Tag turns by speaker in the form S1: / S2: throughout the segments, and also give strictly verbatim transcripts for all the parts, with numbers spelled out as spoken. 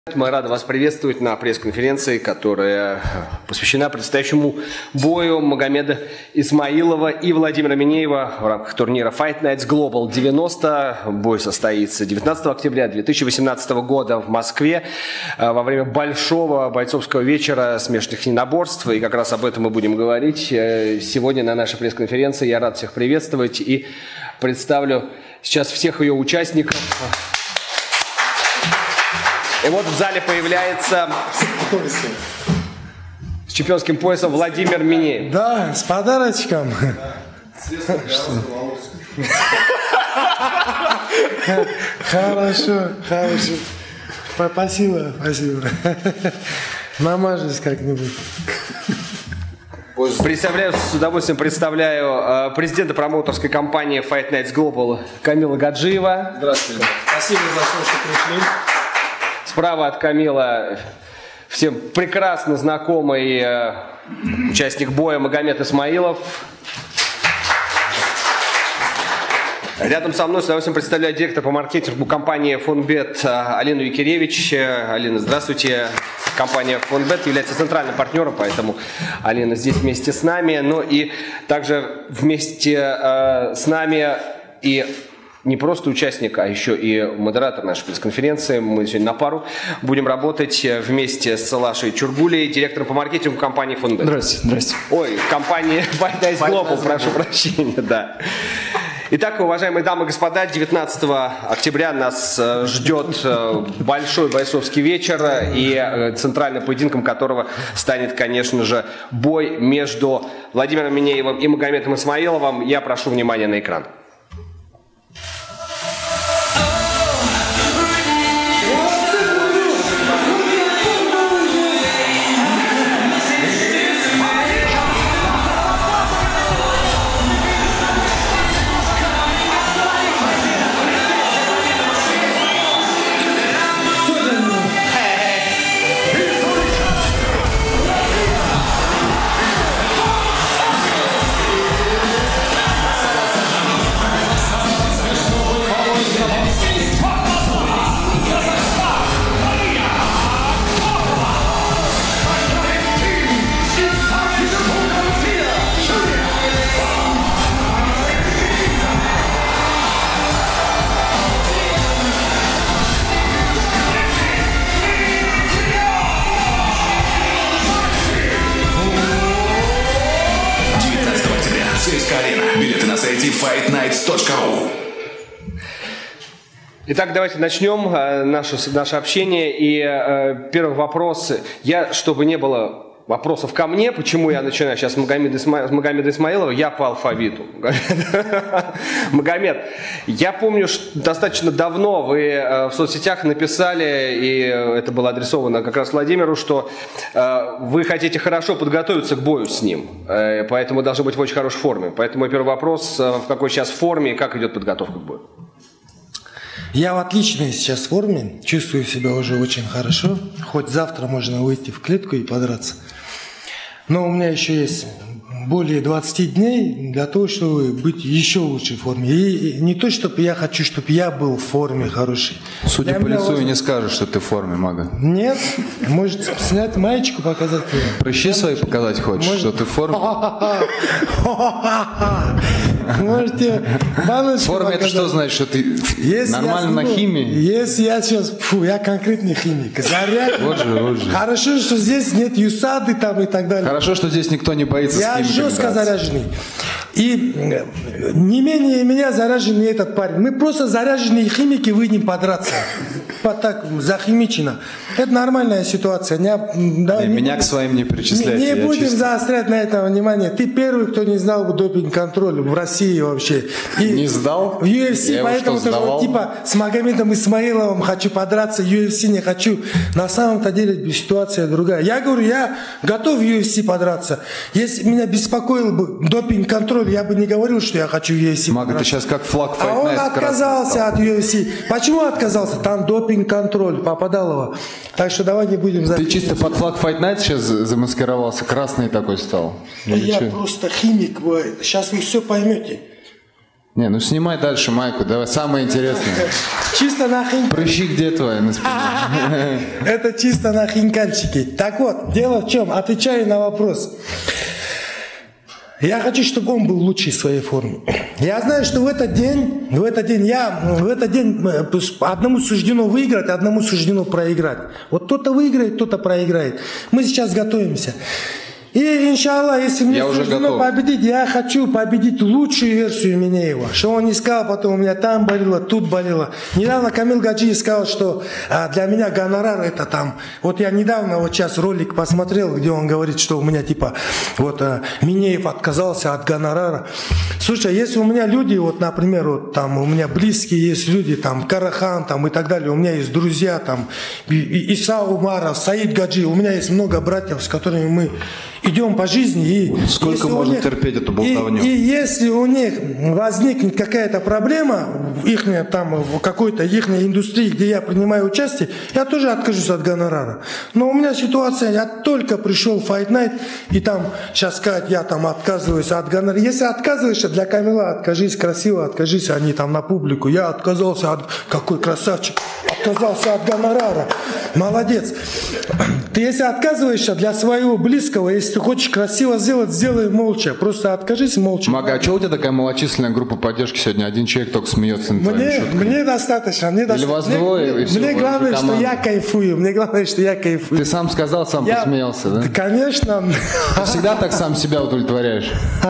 S1: Мы рады вас приветствовать на пресс-конференции, которая посвящена предстоящему бою Магомеда Исмаилова и Владимира Минеева в рамках турнира Fight Nights Global девяносто. Бой состоится девятнадцатого октября две тысячи восемнадцатого года в Москве во время большого бойцовского вечера смешанных единоборств. И как раз об этом мы будем говорить сегодня на нашей пресс-конференции. Я рад всех приветствовать и представлю сейчас всех ее участников. И вот в зале появляется с чемпионским поясом Владимир Минеев.
S2: Да, с подарочком. Хорошо, хорошо. Спасибо, спасибо. Намажусь как-нибудь.
S1: Представляю, с удовольствием представляю президента промоутерской компании Fight Nights Global Камила Гаджиева.
S3: Здравствуйте. Спасибо за то, что пришли.
S1: Справа от Камила всем прекрасно знакомый э, участник боя Магомед Исмаилов. Рядом со мной с удовольствием представляю директор по маркетингу компании Фонбет Алину Якиревич. Алина, здравствуйте. Компания Фонбет является центральным партнером, поэтому Алина здесь вместе с нами. Ну и также вместе э, с нами и не просто участник, а еще и модератор нашей пресс-конференции. Мы сегодня на пару будем работать вместе с Лашей Чургулей, директором по маркетингу компании Фонбет.
S3: Здравствуйте, здравствуйте.
S1: Ой, компания Fight Nights Global, прошу прощения, да. Итак, уважаемые дамы и господа, девятнадцатого октября нас ждет большой бойцовский вечер, и центральным поединком которого станет, конечно же, бой между Владимиром Минеевым и Магомедом Исмаиловым. Я прошу внимания на экран.
S4: Билеты на сайте файт найтс точка ру.
S1: Итак, давайте начнем э, наше, наше общение. И э, первый вопрос. Я, чтобы не было вопросов ко мне, почему я начинаю сейчас с Магомеда, Исма... с Магомеда Исмаилова, я по алфавиту. Магомед, я помню, что достаточно давно вы э, в соцсетях написали, и это было адресовано как раз Владимиру, что э, вы хотите хорошо подготовиться к бою с ним, э, поэтому должны быть в очень хорошей форме. Поэтому мой первый вопрос, э, в какой сейчас форме и как идет подготовка к бою?
S2: Я в отличной сейчас форме, чувствую себя уже очень хорошо. Хоть завтра можно выйти в клетку и подраться. Но у меня еще есть более двадцати дней для того, чтобы быть еще лучшей в форме. И не то, чтобы я хочу, чтобы я был в форме хорошей.
S3: Судя по лицу, и не скажешь, что ты в форме, Мага.
S2: Нет, может снять маечку, показать.
S3: Прыщи свои показать хочешь, может... что ты в форме?
S2: Можете баночку
S3: в форме показать. Это что значит, что ты если нормально на химии?
S2: Если я сейчас, фу, я конкретный химик, заряд.
S3: Вот же, вот же.
S2: Хорошо, что здесь нет юсады там и так далее.
S3: Хорошо, что здесь никто не боится
S2: я
S3: с химиками. Я
S2: жестко заряженный. И не менее меня заряженный этот парень. Мы просто заряженные химики, выйдем подраться. Вот так, захимичено. Это нормальная ситуация. Не, да,
S3: не,
S2: не
S3: меня
S2: будем,
S3: к своим не причисляйте.
S2: Не, не будем
S3: чисто...
S2: заострять на это внимание. Ты первый, кто не знал допинг-контроль в России вообще. И
S3: не сдал?
S2: В ю эф си,
S3: я
S2: поэтому
S3: что,
S2: вот, типа с Магомедом Исмаиловым хочу подраться, ю эф си не хочу. На самом-то деле ситуация другая. Я говорю, я готов в ю эф си подраться. Если меня беспокоил бы допинг-контроль, я бы не говорил, что я хочу в ю эф си
S3: Мага,
S2: подраться.
S3: ты сейчас как флаг Fight Night.
S2: А он отказался от ю эф си. Почему отказался? Там допинг-контроль Попадалова. Так что давай не будем...
S3: Ты чисто под флаг Fight Night сейчас замаскировался, красный такой стал?
S2: Я просто химик. Сейчас вы все поймете.
S3: Не, ну снимай дальше майку, давай, самое интересное.
S2: Чисто на хинкальчике.
S3: Прыщи где твои на спине?
S2: Это чисто на хинкальчике. Так вот, дело в чем, отвечаю на вопрос. Я хочу, чтобы он был в лучшей своей форме. Я знаю, что в этот день, в этот день я, в этот день одному суждено выиграть, одному суждено проиграть. Вот кто-то выиграет, кто-то проиграет. Мы сейчас готовимся. И, иншаллах, если мне суждено победить, я хочу победить лучшую версию Минеева. Что он не сказал, потом у меня там болело, тут болело. Недавно Камил Гаджиев сказал, что а, для меня гонорар это там. Вот я недавно, вот сейчас ролик посмотрел, где он говорит, что у меня типа, вот а, Минеев отказался от гонорара. Слушай, если у меня люди, вот, например, вот там у меня близкие есть люди, там, Карахан, там и так далее, у меня есть друзья, там, и, и, Иса Умаров, Саид Гаджи, у меня есть много братьев, с которыми мы идем по жизни. И
S3: сколько можно них, терпеть эту болтовню?
S2: И, и если у них возникнет какая-то проблема в их, там, в какой-то их индустрии, где я принимаю участие, я тоже откажусь от гонорара. Но у меня ситуация, я только пришел в Fight Night, и там сейчас сказать, я там отказываюсь от гонорара. Если отказываешься, для Камила откажись красиво, откажись, а не там на публику. Я отказался от... Какой красавчик! Отказался от гонорара. Молодец. Ты если отказываешься для своего близкого, если ты хочешь красиво сделать, сделай молча. Просто откажись молча.
S3: Мага, а что у тебя такая малочисленная группа поддержки сегодня? Один человек только смеется над твоими шутками.
S2: Мне достаточно. Мне
S3: Или вас
S2: мне,
S3: двое,
S2: мне,
S3: и все,
S2: мне главное, что я кайфую. Мне главное, что я кайфую.
S3: Ты сам сказал, сам я... посмеялся, да?
S2: Конечно.
S3: Ты всегда так сам себя удовлетворяешь?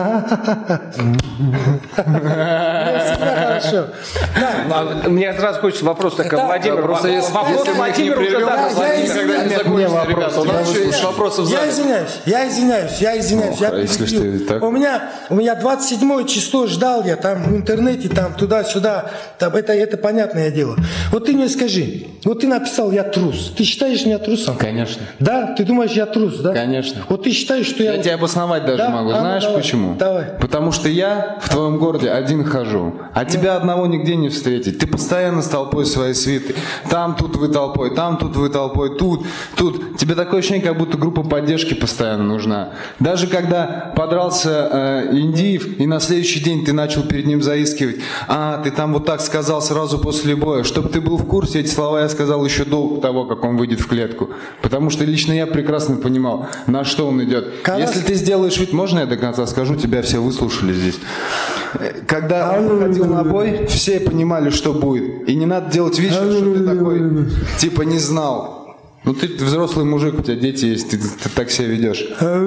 S2: Хорошо.
S1: Мне сразу хочется вопрос такой, Владимир.
S3: Просто если Владимир уже задан, Владимир не закончится, ребята. У нас еще есть вопросы в зале.
S2: Я извиняюсь, я извиняюсь, я извиняюсь.
S3: Ну, я если что, так...
S2: У меня, у меня двадцать седьмое число ждал я там в интернете, там туда-сюда, там, это, это понятное дело. Вот ты мне скажи, вот ты написал «я трус». Ты считаешь меня трусом?
S3: Конечно.
S2: Да? Ты думаешь, я трус, да?
S3: Конечно.
S2: Вот ты считаешь, что я...
S3: Я тебе обосновать даже
S2: да?
S3: могу.
S2: А,
S3: знаешь
S2: ну, давай,
S3: почему?
S2: Давай.
S3: Потому что я в твоем городе один хожу, а тебя одного нигде не встретить. Ты постоянно с толпой своей свиты. Там, тут вы толпой, там, тут вы толпой, тут, тут. Тебе такое ощущение, как будто группа поддержки постоянно нужна. Даже когда подрался э, Индиев, и на следующий день ты начал перед ним заискивать, а, ты там вот так сказал сразу после боя. Чтобы ты был в курсе, эти слова я сказал еще до того, как он выйдет в клетку. Потому что лично я прекрасно понимал, на что он идет. Когда... Если ты сделаешь вид, можно я до конца скажу, тебя все выслушали здесь. Когда он выходил на бой, все понимали, что будет. И не надо делать вид, что ты такой, типа, не знал. Ну ты, ты взрослый мужик, у тебя дети есть, ты, ты так себя ведешь.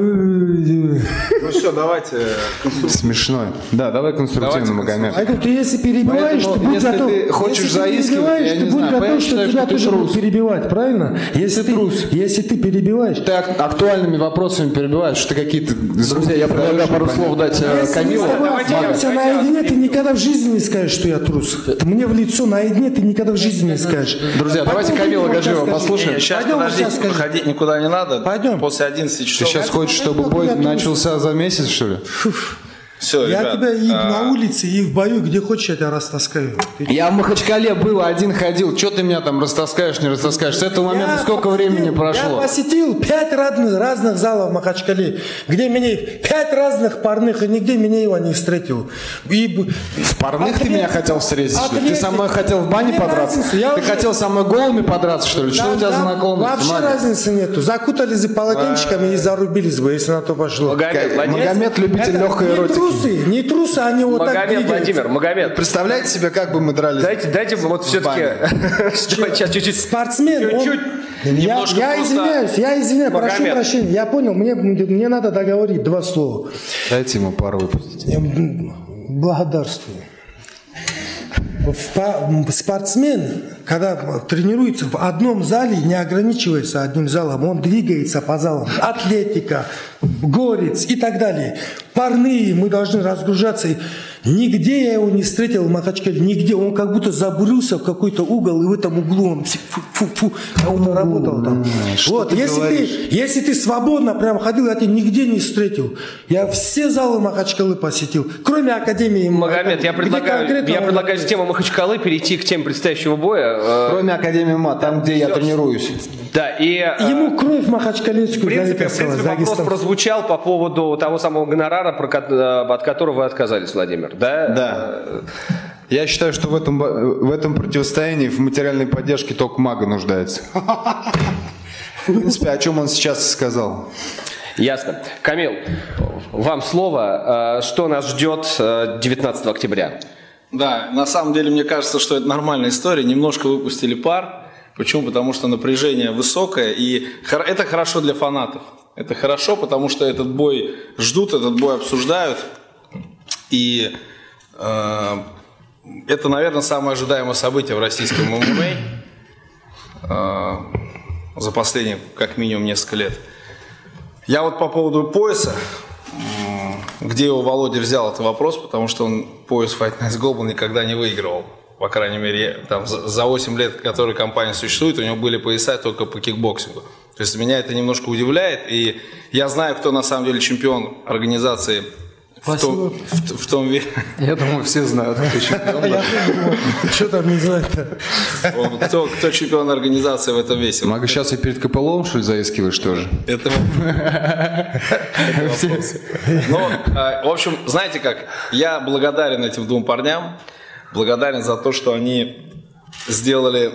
S5: Ну все, давайте.
S3: Смешной. Да, давай конструктивно, Магомед.
S2: Айгуль, ты если перебиваешь,
S3: Поэтому,
S2: ты будь
S3: если
S2: готов.
S3: ты хочешь
S2: если
S3: заискивать,
S2: ты
S3: я
S2: ты
S3: не
S2: будь
S3: знаю,
S2: готов, что
S3: считаю,
S2: тебя
S3: что ты
S2: тоже
S3: трус.
S2: будут перебивать, правильно? Если ты, трус. Если ты перебиваешь.
S3: Ты актуальными вопросами перебиваешь, что ты какие-то...
S1: Друзья, я предлагаю пару слов дать Камилу.
S2: Если наедине, ты никогда в жизни не скажешь, что я трус. Мне в лицо наедине ты никогда в жизни не скажешь.
S1: Друзья, давайте Камила Гаджиева послушаем.
S5: Сейчас, подождите, выходить никуда не надо.
S2: Пойдем.
S5: После одиннадцати часов.
S3: Ты сейчас хочешь, чтобы бой начался за месяц, что ли?
S5: Все,
S2: я
S5: ребят,
S2: тебя и
S5: а...
S2: на улице, и в бою, где хочешь, я тебя растаскаю.
S3: Я в Махачкале был, один ходил. Что ты меня там растаскаешь, не растаскаешь? С этого момента я сколько посетил, времени прошло?
S2: Я посетил пять разных, разных залов в Махачкале, где меня пять разных парных, и нигде меня его не встретил. И...
S3: В парных атлет... ты меня хотел встретить? Атлет... Ты со мной хотел в бане подраться?
S2: Я
S3: ты уже... хотел со мной голыми подраться, что ли? Да, что у тебя
S2: да,
S3: за наклонность?
S2: Вообще Магомед? Разницы нету. Закутались за полотенчиками а... и зарубились бы, если на то пошло.
S1: Магомед,
S3: Магомед любитель
S2: это
S3: легкой
S2: не
S3: эротики.
S2: Трусы, не трусы. Они вот
S1: Магомед,
S2: так двигаются.
S1: Владимир, Магомед.
S3: Представляете себе, как бы мы дрались?
S1: Дайте, дайте вот все-таки...
S2: Сейчас чуть-чуть. Спортсмен.
S1: Чуть-чуть.
S2: Я, я извиняюсь, я извиняюсь, Магомед. Прошу прощения. Я понял, мне, мне надо договорить два слова.
S3: Дайте ему пару выпустить.
S2: Благодарствую. Спортсмен, когда тренируется в одном зале, не ограничивается одним залом, он двигается по залам. Атлетика, горец и так далее. Парные, мы должны разгружаться. Нигде я его не встретил в Махачкале, нигде. Он как будто забрался в какой-то угол, и в этом углу он фу-фу-фу, а он работал там. Вот, если ты, если ты свободно прям ходил, я тебя нигде не встретил. Я все залы Махачкалы посетил, кроме Академии.
S1: Магомед, я предлагаю, я предлагаю с темы Махачкалы перейти к теме предстоящего боя.
S3: Кроме Академии МА, там, где я тренируюсь.
S1: Да, и...
S2: Ему кровь махачкалинскую.
S1: В принципе, в принципе вопрос прозвучал по поводу того самого гонорара, от которого вы отказались, Владимир. да?
S3: Да. Я считаю, что в этом, в этом противостоянии в материальной поддержке только Мага нуждается. В принципе, о чем он сейчас сказал.
S1: Ясно. Камил, вам слово. Что нас ждет девятнадцатого октября?
S5: Да, на самом деле, мне кажется, что это нормальная история. Немножко выпустили пар. Почему? Потому что напряжение высокое, и это хорошо для фанатов. Это хорошо, потому что этот бой ждут, этот бой обсуждают. И э, это, наверное, самое ожидаемое событие в российском эм эм а э, за последние, как минимум, несколько лет. Я вот по поводу пояса, где его Володя взял, это вопрос, потому что он пояс Fight Nights Global никогда не выигрывал. По крайней мере, там, за восемь лет, которые компания существует, у него были пояса только по кикбоксингу. То есть меня это немножко удивляет, и я знаю, кто на самом деле чемпион организации в том, в, в том веке.
S3: Я думаю, все знают, кто чемпион.
S2: Что там не знать-то?
S5: Кто, кто чемпион организации в этом весе?
S3: Мага, сейчас и перед КПЛом, что ли, заискиваешь тоже?
S5: Это вопрос. Но, в общем, знаете как, я благодарен этим двум парням, благодарен за то, что они сделали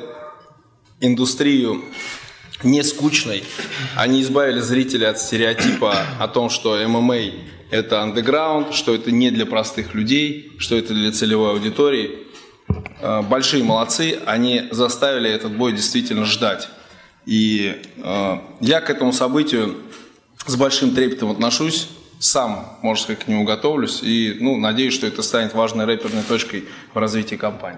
S5: индустрию не скучной. Они избавили зрителей от стереотипа о том, что эм эм а это андеграунд, что это не для простых людей, что это для целевой аудитории. Большие молодцы, они заставили этот бой действительно ждать. И э, я к этому событию с большим трепетом отношусь, сам, можно сказать, к нему готовлюсь, и ну, надеюсь, что это станет важной рэперной точкой в развитии компании.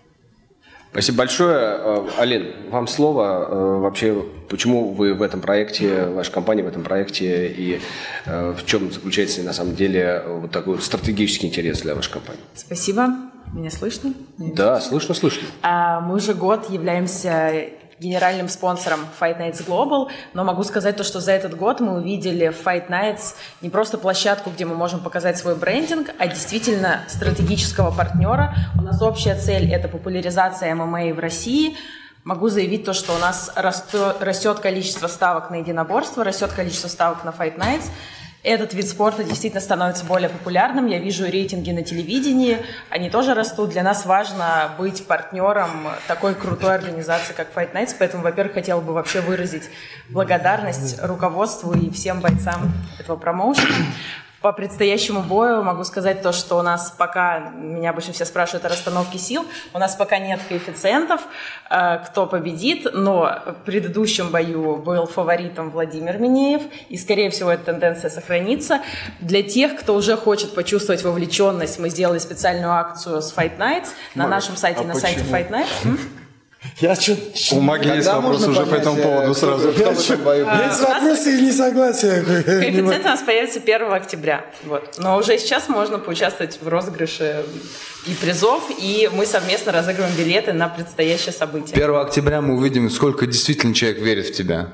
S1: Спасибо большое. Алин, вам слово. Вообще, почему вы в этом проекте, ваша компания в этом проекте, и в чем заключается на самом деле вот такой стратегический интерес для вашей компании?
S6: Спасибо. Меня слышно?
S1: Да, слышно, слышно.
S6: Мы уже год являемся генеральным спонсором Fight Nights Global, но могу сказать то, что за этот год мы увидели в Fight Nights не просто площадку, где мы можем показать свой брендинг, а действительно стратегического партнера. У нас общая цель – это популяризация эм эм а в России. Могу заявить то, что у нас растет, растет количество ставок на единоборство, растет количество ставок на Fight Nights. Этот вид спорта действительно становится более популярным. Я вижу рейтинги на телевидении, они тоже растут. Для нас важно быть партнером такой крутой организации, как Fight Nights. Поэтому, во-первых, хотела бы вообще выразить благодарность руководству и всем бойцам этого промоушена. По предстоящему бою могу сказать то, что у нас пока, меня обычно все спрашивают о расстановке сил, у нас пока нет коэффициентов, э, кто победит, но в предыдущем бою был фаворитом Владимир Минеев, и, скорее всего, эта тенденция сохранится. Для тех, кто уже хочет почувствовать вовлеченность, мы сделали специальную акцию с Fight Nights на Маг, нашем сайте, а на почему? сайте Fight Nights. М?
S2: Я что?
S3: У Маги есть вопрос уже по этому поводу сразу.
S2: Есть вопросы и несогласия.
S6: Коэффициент у нас появится первого октября. Вот. Но уже сейчас можно поучаствовать в розыгрыше и призов, и мы совместно разыгрываем билеты на предстоящее событие.
S3: первого октября мы увидим, сколько действительно человек верит в тебя.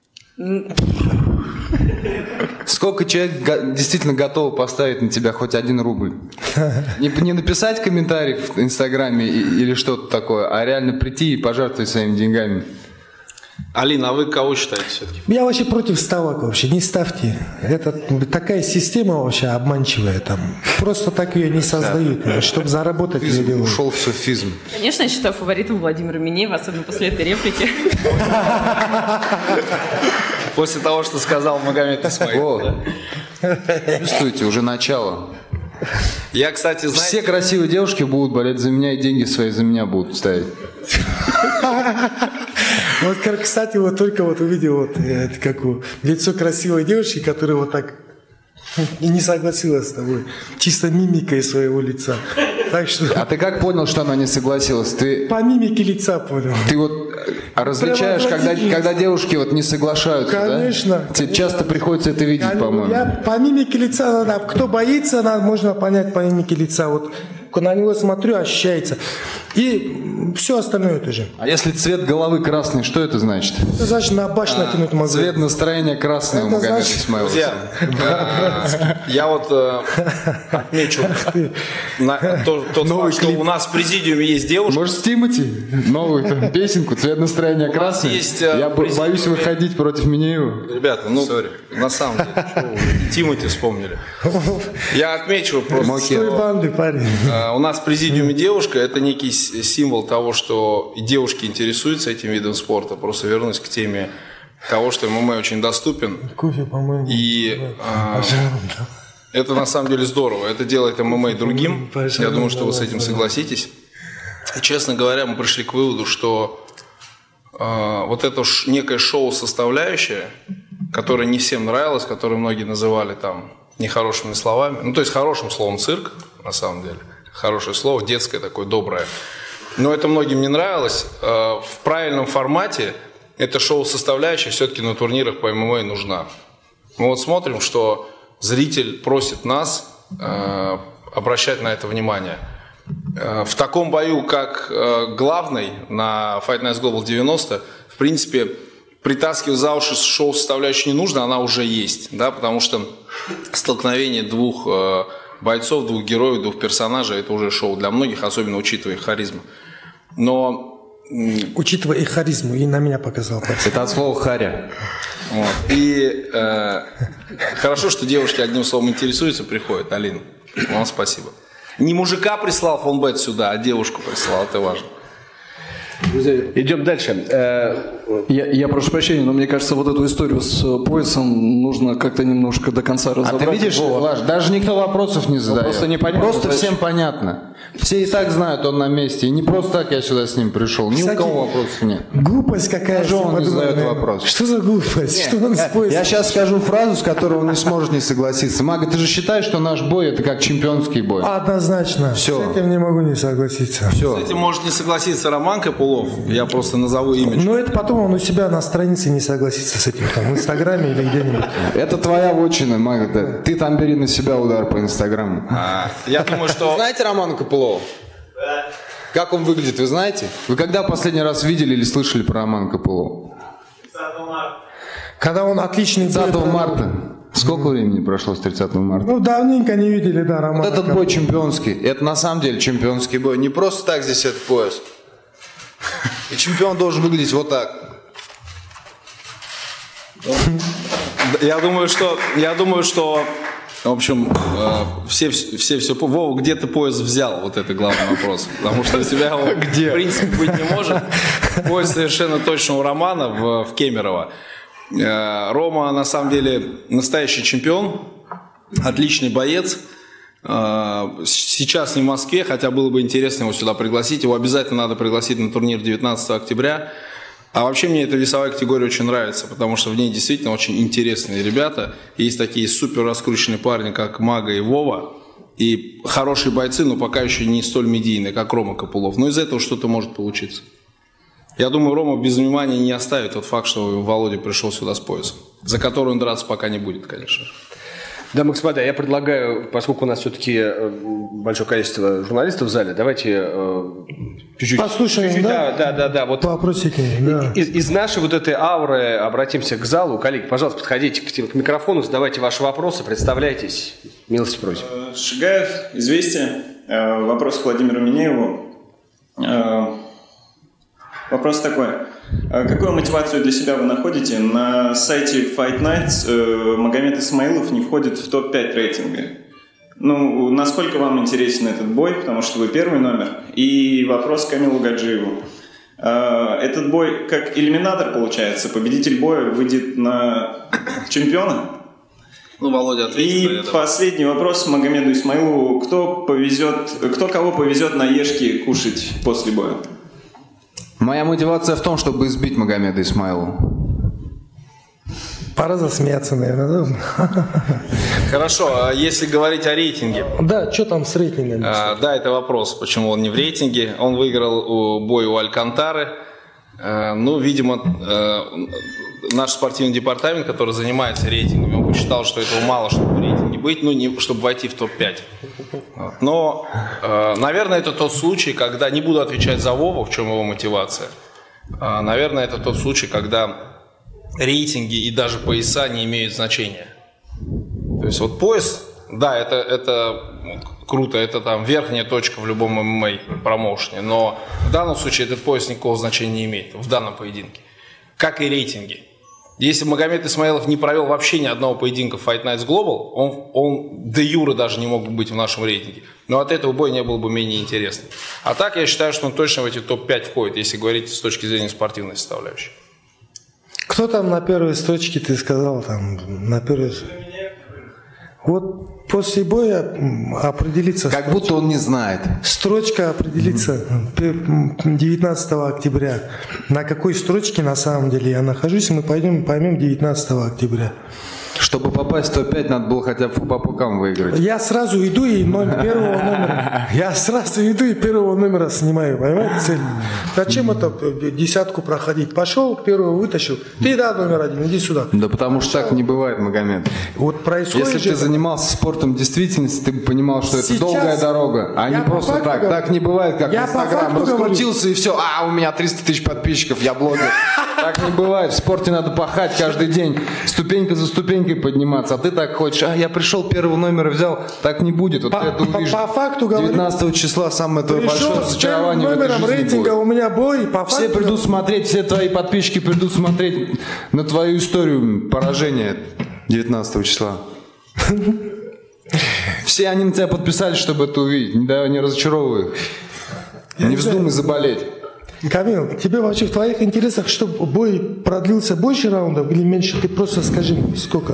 S3: Сколько человек действительно готов поставить на тебя хоть один рубль? Не, не написать комментарий в Инстаграме или что-то такое, а реально прийти и пожертвовать своими деньгами.
S5: Алина, а вы кого считаете все-таки?
S2: Я вообще против ставок вообще. Не ставьте. Это такая система вообще обманчивая. Там. Просто так ее не создают, чтобы заработать.
S3: Физм, ушел все в физм.
S6: Конечно, я считаю фаворитом Владимира Минеева, особенно после этой реплики.
S5: После того, что сказал Магомед Исмаилов.
S3: Чувствуете, уже начало.
S5: Я, кстати, знаете...
S3: Все красивые девушки будут болеть за меня, и деньги свои за меня будут ставить.
S2: Вот, кстати, вот только вот увидел вот, это, как у, лицо красивой девушки, которая вот так не согласилась с тобой. Чисто мимикой своего лица. Так что...
S3: А ты как понял, что она не согласилась? Ты...
S2: По мимике лица понял.
S3: Ты вот различаешь, когда, когда девушки вот не соглашаются,
S2: конечно,
S3: да? Тебе часто приходится это видеть,
S2: я,
S3: по-моему.
S2: Я, по мимике лица, да, кто боится, надо, можно понять по мимике лица. Вот на него смотрю, ощущается. И все остальное тоже.
S3: А если цвет головы красный, что это значит?
S2: Это значит, на баш а, натянуть могу.
S3: Цвет настроения красный у Магомеда Исмаилова.
S5: Друзья, я вот отмечу тот факт, что у нас в президиуме есть девушка.
S3: Может, с Тимати новую песенку «Цвет настроения красный»? Я боюсь выходить против Минеева.
S5: Ребята, ну, на самом деле, Тимати вспомнили. Я отмечу просто,
S2: банды, парень.
S5: У нас в президиуме девушка, это некий символ того, что и девушки интересуются этим видом спорта. Просто вернусь к теме того, что ММА очень доступен.
S2: Кофе, по-моему.
S5: И а, это на самом деле здорово. Это делает ММА другим. Я думаю, что вы с этим согласитесь. И, честно говоря, мы пришли к выводу, что а, вот это некое шоу-составляющее, которое не всем нравилось, которое многие называли там нехорошими словами, ну то есть хорошим словом цирк, на самом деле. Хорошее слово, детское такое, доброе. Но это многим не нравилось. В правильном формате эта шоу-составляющая все-таки на турнирах по ММА нужна. Мы вот смотрим, что зритель просит нас обращать на это внимание. В таком бою, как главный на Fight Nights Global девяносто, в принципе, притаскивать за уши шоу-составляющую не нужно, она уже есть. Да, потому что столкновение двух бойцов, двух героев, двух персонажей, это уже шоу для многих, особенно учитывая их харизму. Но...
S2: Учитывая их харизму, и на меня показал.
S3: Это от слова «харя».
S5: Вот. И э, хорошо, что девушки одним словом интересуются, приходят. Алина, вам спасибо. Не мужика прислал фонбет сюда, а девушку прислал, это важно.
S1: Идем дальше.
S7: Я, я прошу прощения, но мне кажется, вот эту историю с поясом нужно как-то немножко до конца разобрать.
S3: А ты видишь, Лаш, даже никто вопросов не задает.
S7: Просто непонятно.
S3: Просто всем понятно. Все и так знают, он на месте. И не просто так я сюда с ним пришел. Ни
S2: Кстати,
S3: у кого вопросов нет.
S2: Глупость какая.
S3: Даже он не задает вопрос.
S2: Что за глупость? Нет. Что он с поясом?
S3: Я сейчас скажу фразу, с которой он не сможет не согласиться. Мага, ты же считаешь, что наш бой это как чемпионский бой?
S2: Однозначно.
S3: Все.
S2: С этим не могу не согласиться.
S3: Все.
S5: С этим может не согласиться Роман Копылов. Я просто назову имя.
S2: Но это потом он у себя на странице не согласится с этим, там, в Инстаграме или где-нибудь.
S3: Это твоя вотчина, Мага. Ты там бери на себя удар по Инстаграму.
S5: А, я думаю, что...
S3: Знаете Романа Копылова? Да. Как он выглядит, вы знаете? Вы когда последний раз видели или слышали про Романа Копылова?
S2: тридцатого марта. Когда он отличный...
S3: тридцатого марта. Сколько mm-hmm. времени прошло с тридцатого марта?
S2: Ну, давненько не видели, да, Романа.
S3: Вот этот бой чемпионский. Это на самом деле чемпионский бой. Не просто так здесь этот пояс. И чемпион должен выглядеть вот так.
S5: Я думаю, что... Я думаю, что... В общем, все все все... Вова, где ты пояс взял? Вот это главный вопрос. Потому что у тебя его, в принципе, быть не может. Пояс совершенно точно у Романа в, в Кемерово. Рома, на самом деле, настоящий чемпион. Отличный боец. Сейчас не в Москве, хотя было бы интересно его сюда пригласить. Его обязательно надо пригласить на турнир девятнадцатого октября. А вообще мне эта весовая категория очень нравится, потому что в ней действительно очень интересные ребята. Есть такие супер раскрученные парни, как Мага и Вова. И хорошие бойцы, но пока еще не столь медийные, как Рома Копылов. Но из этого что-то может получиться. Я думаю, Рома без внимания не оставит тот факт, что Володя пришел сюда с поясом. За который он драться пока не будет, конечно.
S1: Дамы и господа, я предлагаю, поскольку у нас все-таки большое количество журналистов в зале, давайте чуть-чуть...
S2: Послушаем,
S1: чуть-чуть,
S2: да?
S1: Да, да, да. Вот
S2: вопросики, да.
S1: Из, из нашей вот этой ауры обратимся к залу. Коллеги, пожалуйста, подходите к, к микрофону, задавайте ваши вопросы, представляйтесь. Милости просим.
S8: Шигаев, «Известия». Вопрос к Владимиру Минееву. Вопрос такой. Какую мотивацию для себя вы находите? На сайте Fight Nights э, Магомед Исмаилов не входит в топ пять рейтинга. Ну, насколько вам интересен этот бой, потому что вы первый номер. И вопрос к Камилу Гаджиеву. Э, этот бой как элиминатор получается? Победитель боя выйдет на чемпиона?
S5: Ну, Володя ответит.
S8: И последний вопрос Магомеду Исмаилову. Кто повезет, кто кого повезет на ешки кушать после боя?
S3: Моя мотивация в том, чтобы избить Магомеда Исмаилова.
S2: Пора засмеяться, наверное, да?
S5: Хорошо, а если говорить о рейтинге?
S2: Да, что там с рейтингом?
S5: А, да, это вопрос, почему он не в рейтинге. Он выиграл бой у Алькантары. А, ну, видимо, наш спортивный департамент, который занимается рейтингами, он посчитал, что этого мало, чтобы в рейтинге быть, ну, не, чтобы войти в топ пять. Но, э, наверное, это тот случай, когда, не буду отвечать за Вову, в чем его мотивация, э, наверное, это тот случай, когда рейтинги и даже пояса не имеют значения. То есть вот пояс, да, это, это круто, это там верхняя точка в любом эм эм а промоушене, но в данном случае этот пояс никакого значения не имеет в данном поединке, как и рейтинги. Если Магомед Исмаилов не провел вообще ни одного поединка в Fight Nights Global, он, он де юре даже не мог бы быть в нашем рейтинге. Но от этого боя не было бы менее интересным. А так я считаю, что он точно в эти топ пять входит, если говорить с точки зрения спортивной составляющей.
S2: Кто там на первой строчке, ты сказал, там, на первой... Вот после боя определиться...
S3: Как будто он не знает.
S2: Строчка определится девятнадцатого октября. На какой строчке на самом деле я нахожусь, мы пойдем поймем девятнадцатого октября.
S3: Чтобы попасть в топ пять, надо было хотя бы по пукам выиграть.
S2: Я сразу иду и номер, первого номера. Я сразу иду и первого номера снимаю, понимаете, цель. Зачем это десятку проходить? Пошел, первого вытащил. Ты, да, номер один, иди сюда.
S3: Да потому что так не бывает, Магомед.
S2: Вот происходит.
S3: Если
S2: же
S3: ты занимался спортом в действительности, ты бы понимал, что
S2: Сейчас
S3: это долгая дорога, а не просто так.
S2: говорю.
S3: Так не бывает, как
S2: Я
S3: в Инстаграм.
S2: по
S3: Раскрутился говорю. И все, а, у меня триста тысяч подписчиков, я блогер. Так не бывает. В спорте надо пахать каждый день, ступенька за ступенькой подниматься. А ты так хочешь, а я пришел первого номера взял, так не будет. Вот
S2: по,
S3: это увижу.
S2: По, по факту говорю.
S3: девятнадцатого числа самое твое
S2: Пришел
S3: большое разочарование в этой жизни
S2: рейтинга
S3: будет.
S2: У меня бой. По
S3: все
S2: факту...
S3: придут смотреть, все твои подписчики придут смотреть на твою историю поражения девятнадцатого числа. Все они на тебя подписались, чтобы это увидеть. Не, да, не разочаровывай. Не вздумай заболеть.
S2: Камил, тебе вообще в твоих интересах, чтобы бой продлился больше раундов или меньше? Ты просто скажи, сколько?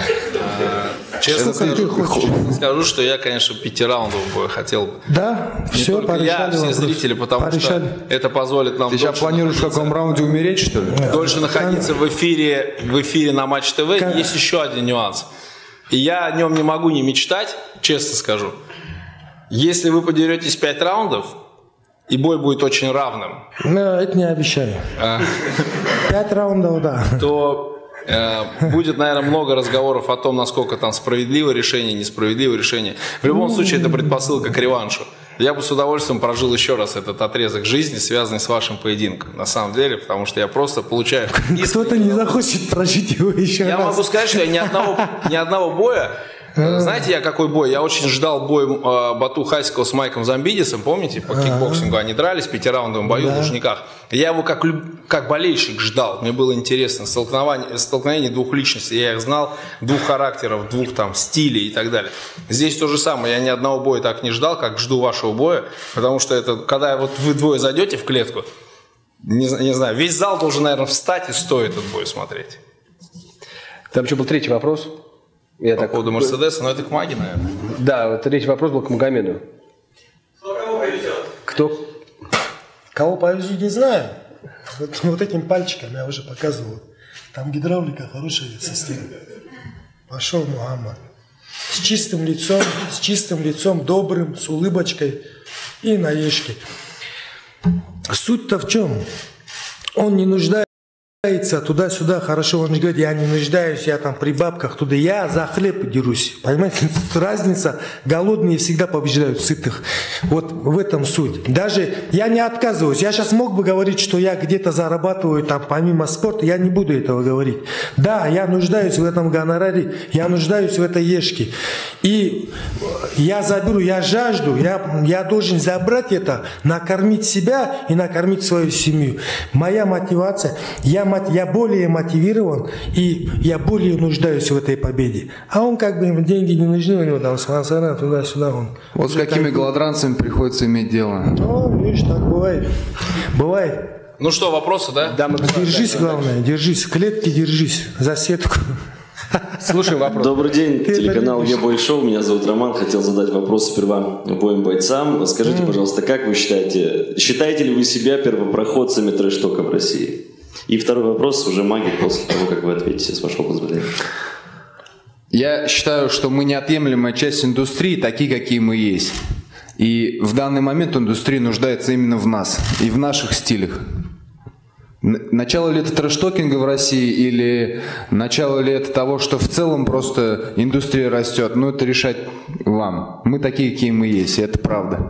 S5: Честно скажу, скажу, что я, конечно, пятираундовый бой хотел бы.
S2: Да?
S5: Не
S2: все, порешали
S5: я, все
S2: вопрос.
S5: зрители, потому
S2: Порешали.
S5: что это позволит нам...
S3: Ты сейчас планируешь в каком раунде умереть, что ли?
S5: Дольше находиться в эфире, в эфире на Матч ТВ. Как? Есть еще один нюанс. И я о нем не могу не мечтать, честно скажу. Если вы подеретесь пять раундов, и бой будет очень равным.
S2: Ну, это не обещаю. А, Пять раундов, да.
S5: То э, будет, наверное, много разговоров о том, насколько там справедливое решение, несправедливое решение. В любом случае, это предпосылка к реваншу. Я бы с удовольствием прожил еще раз этот отрезок жизни, связанный с вашим поединком. На самом деле, потому что я просто получаю...
S2: Кто-то не захочет прожить его еще
S5: я раз. Я могу сказать, что я ни одного, ни одного боя... Знаете, я какой бой? Я очень ждал бой э, Бату Хасикова с Майком Замбидисом, помните, по кикбоксингу они дрались в пятираундовом бою да. в Лужниках. Я его как, как болельщик ждал, мне было интересно. Столкновение, столкновение двух личностей, я их знал, двух характеров, двух там стилей и так далее. Здесь то же самое, я ни одного боя так не ждал, как жду вашего боя, потому что это, когда вот вы двое зайдете в клетку, не, не знаю, весь зал должен, наверное, встать и стоит этот бой смотреть.
S1: Там еще был третий вопрос. Я
S5: По
S1: так...
S5: поводу Мерседеса, но это к Маге, наверное.
S1: Да, вот третий вопрос был к Магомеду.
S9: Кто кого повезет?
S1: Кто?
S2: Кого повезет, не знаю. Вот, вот этим пальчиком я уже показывал. Там гидравлика хорошая система. Пошел Мухаммад. С чистым лицом, с чистым лицом, добрым, с улыбочкой и на ешке. Суть-то в чем? Он не нуждается туда-сюда, хорошо, он же говорит, я не нуждаюсь, я там при бабках, туда я за хлеб дерусь, понимаете, разница, голодные всегда побеждают сытых, вот в этом суть. Даже я не отказываюсь, я сейчас мог бы говорить, что я где-то зарабатываю там помимо спорта, я не буду этого говорить. Да, я нуждаюсь в этом гонораре, я нуждаюсь в этой ешке, и я заберу, я жажду, я, я должен забрать это, накормить себя и накормить свою семью. Моя мотивация, я я более мотивирован и я более нуждаюсь в этой победе. А он как бы, ему деньги не нужны, у него там спонсора туда-сюда. Он.
S3: Вот с какими голодранцами приходится иметь дело.
S2: Ну, видишь, так бывает. Бывает.
S5: Ну что, вопросы, да?
S1: Да, мы
S2: держись,
S1: да,
S2: главное, держись, в клетке держись, за сетку.
S1: Слушай вопрос.
S10: Добрый день, телеканал Ебой Шоу. Меня зовут Роман. Хотел задать вопрос сперва обоим бойцам. Скажите, mm. пожалуйста, как вы считаете, считаете ли вы себя первопроходцами трэш-тока в России? И второй вопрос уже Маге после того, как вы ответите, с вашего позволения.
S3: Я считаю, что мы неотъемлемая часть индустрии, такие, какие мы есть. И в данный момент индустрия нуждается именно в нас и в наших стилях. Начало ли это трэш-токинга в России или начало ли это того, что в целом просто индустрия растет? Ну, это решать вам. Мы такие, какие мы есть, и это правда.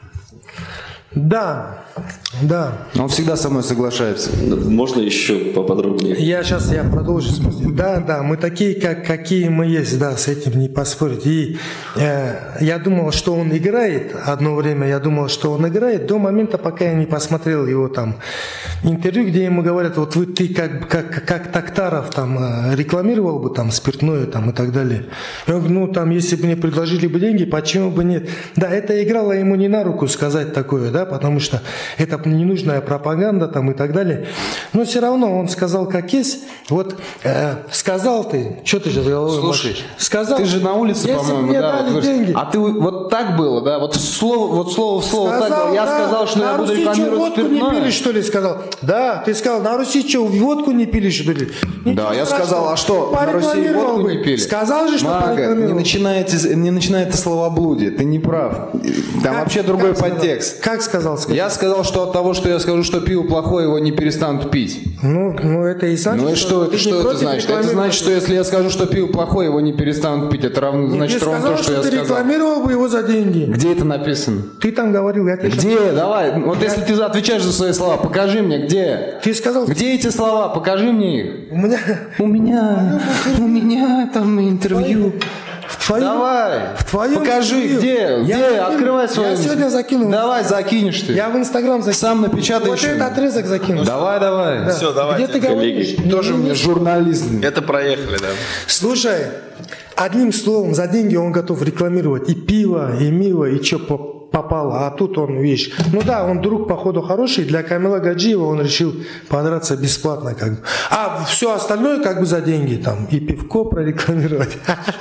S2: Да, да.
S3: Он всегда со мной соглашается.
S10: Можно еще поподробнее?
S2: Я сейчас я продолжу. Да, да, мы такие, как, какие мы есть, да, с этим не поспорить. И э, я думал, что он играет, одно время я думал, что он играет, до момента, пока я не посмотрел его там интервью, где ему говорят, вот вы, ты как, как, как Токтаров там рекламировал бы там спиртное там и так далее. Я говорю, ну там, если бы мне предложили бы деньги, почему бы нет? Да, это играло ему не на руку сказать такое, да, потому что это ненужная пропаганда там и так далее. Но все равно он сказал, как есть. Вот э, сказал ты, что ты сейчас головой
S3: Слушай,
S2: машешь? Сказал,
S3: ты же на улице, по-моему, да? Вот,
S2: деньги,
S3: а ты вот так было, да? Вот слово, вот слово в слово
S2: сказал,
S3: так было. Я
S2: да,
S3: сказал, что я буду рекламировать
S2: спиртное. Не
S3: спиртное.
S2: пили, что ли, сказал? Да, ты сказал, на Руси что, водку не пили, что ли? Ничего
S3: Да, я
S2: страшного.
S3: сказал, а что, на Руси водку
S2: бы.
S3: не пили?
S2: Сказал же, что
S3: Мага, не начинайте, не начинай это словоблудие, ты не прав. Там
S2: как,
S3: вообще другой
S2: как
S3: подтекст.
S2: Сказал? Как сказал? сказал?
S3: Я сказал, что от того, что я скажу, что пиво плохое, его не перестанут пить.
S2: Ну, ну это и значит,
S3: ну и что, это, что это значит? Это значит, что если я скажу, что пиво плохое, его не перестанут пить. Это равно, значит ровно то, что, что я
S2: ты
S3: сказал.
S2: Ты рекламировал бы его за деньги.
S3: Где это написано?
S2: Ты там говорил, я тебе
S3: Где? Сейчас... Давай. Вот я... если ты отвечаешь за свои слова, покажи мне, где?
S2: Ты сказал...
S3: Где эти слова? Покажи мне их.
S2: У меня...
S3: У меня... У меня там интервью...
S2: В твоем,
S3: Давай,
S2: в твоем
S3: покажи,
S2: интервью.
S3: где,
S2: я
S3: где,
S2: закину,
S3: открывай свой.
S2: Я сегодня закину.
S3: Давай, закинешь ты.
S2: Я в Инстаграм закину.
S3: Сам напечатай.
S2: Вот этот отрезок закину.
S3: Давай, давай.
S2: Да.
S5: Все, давай.
S2: Где ты говоришь?
S3: Тоже мне журналист.
S5: Это проехали, да.
S2: Слушай, одним словом, за деньги он готов рекламировать и пиво, и мило, и что попало. А тут он, видишь, ну да, он друг, походу, хороший. Для Камила Гаджиева он решил подраться бесплатно. Как бы. А все остальное как бы за деньги. Там и пивко прорекламировать.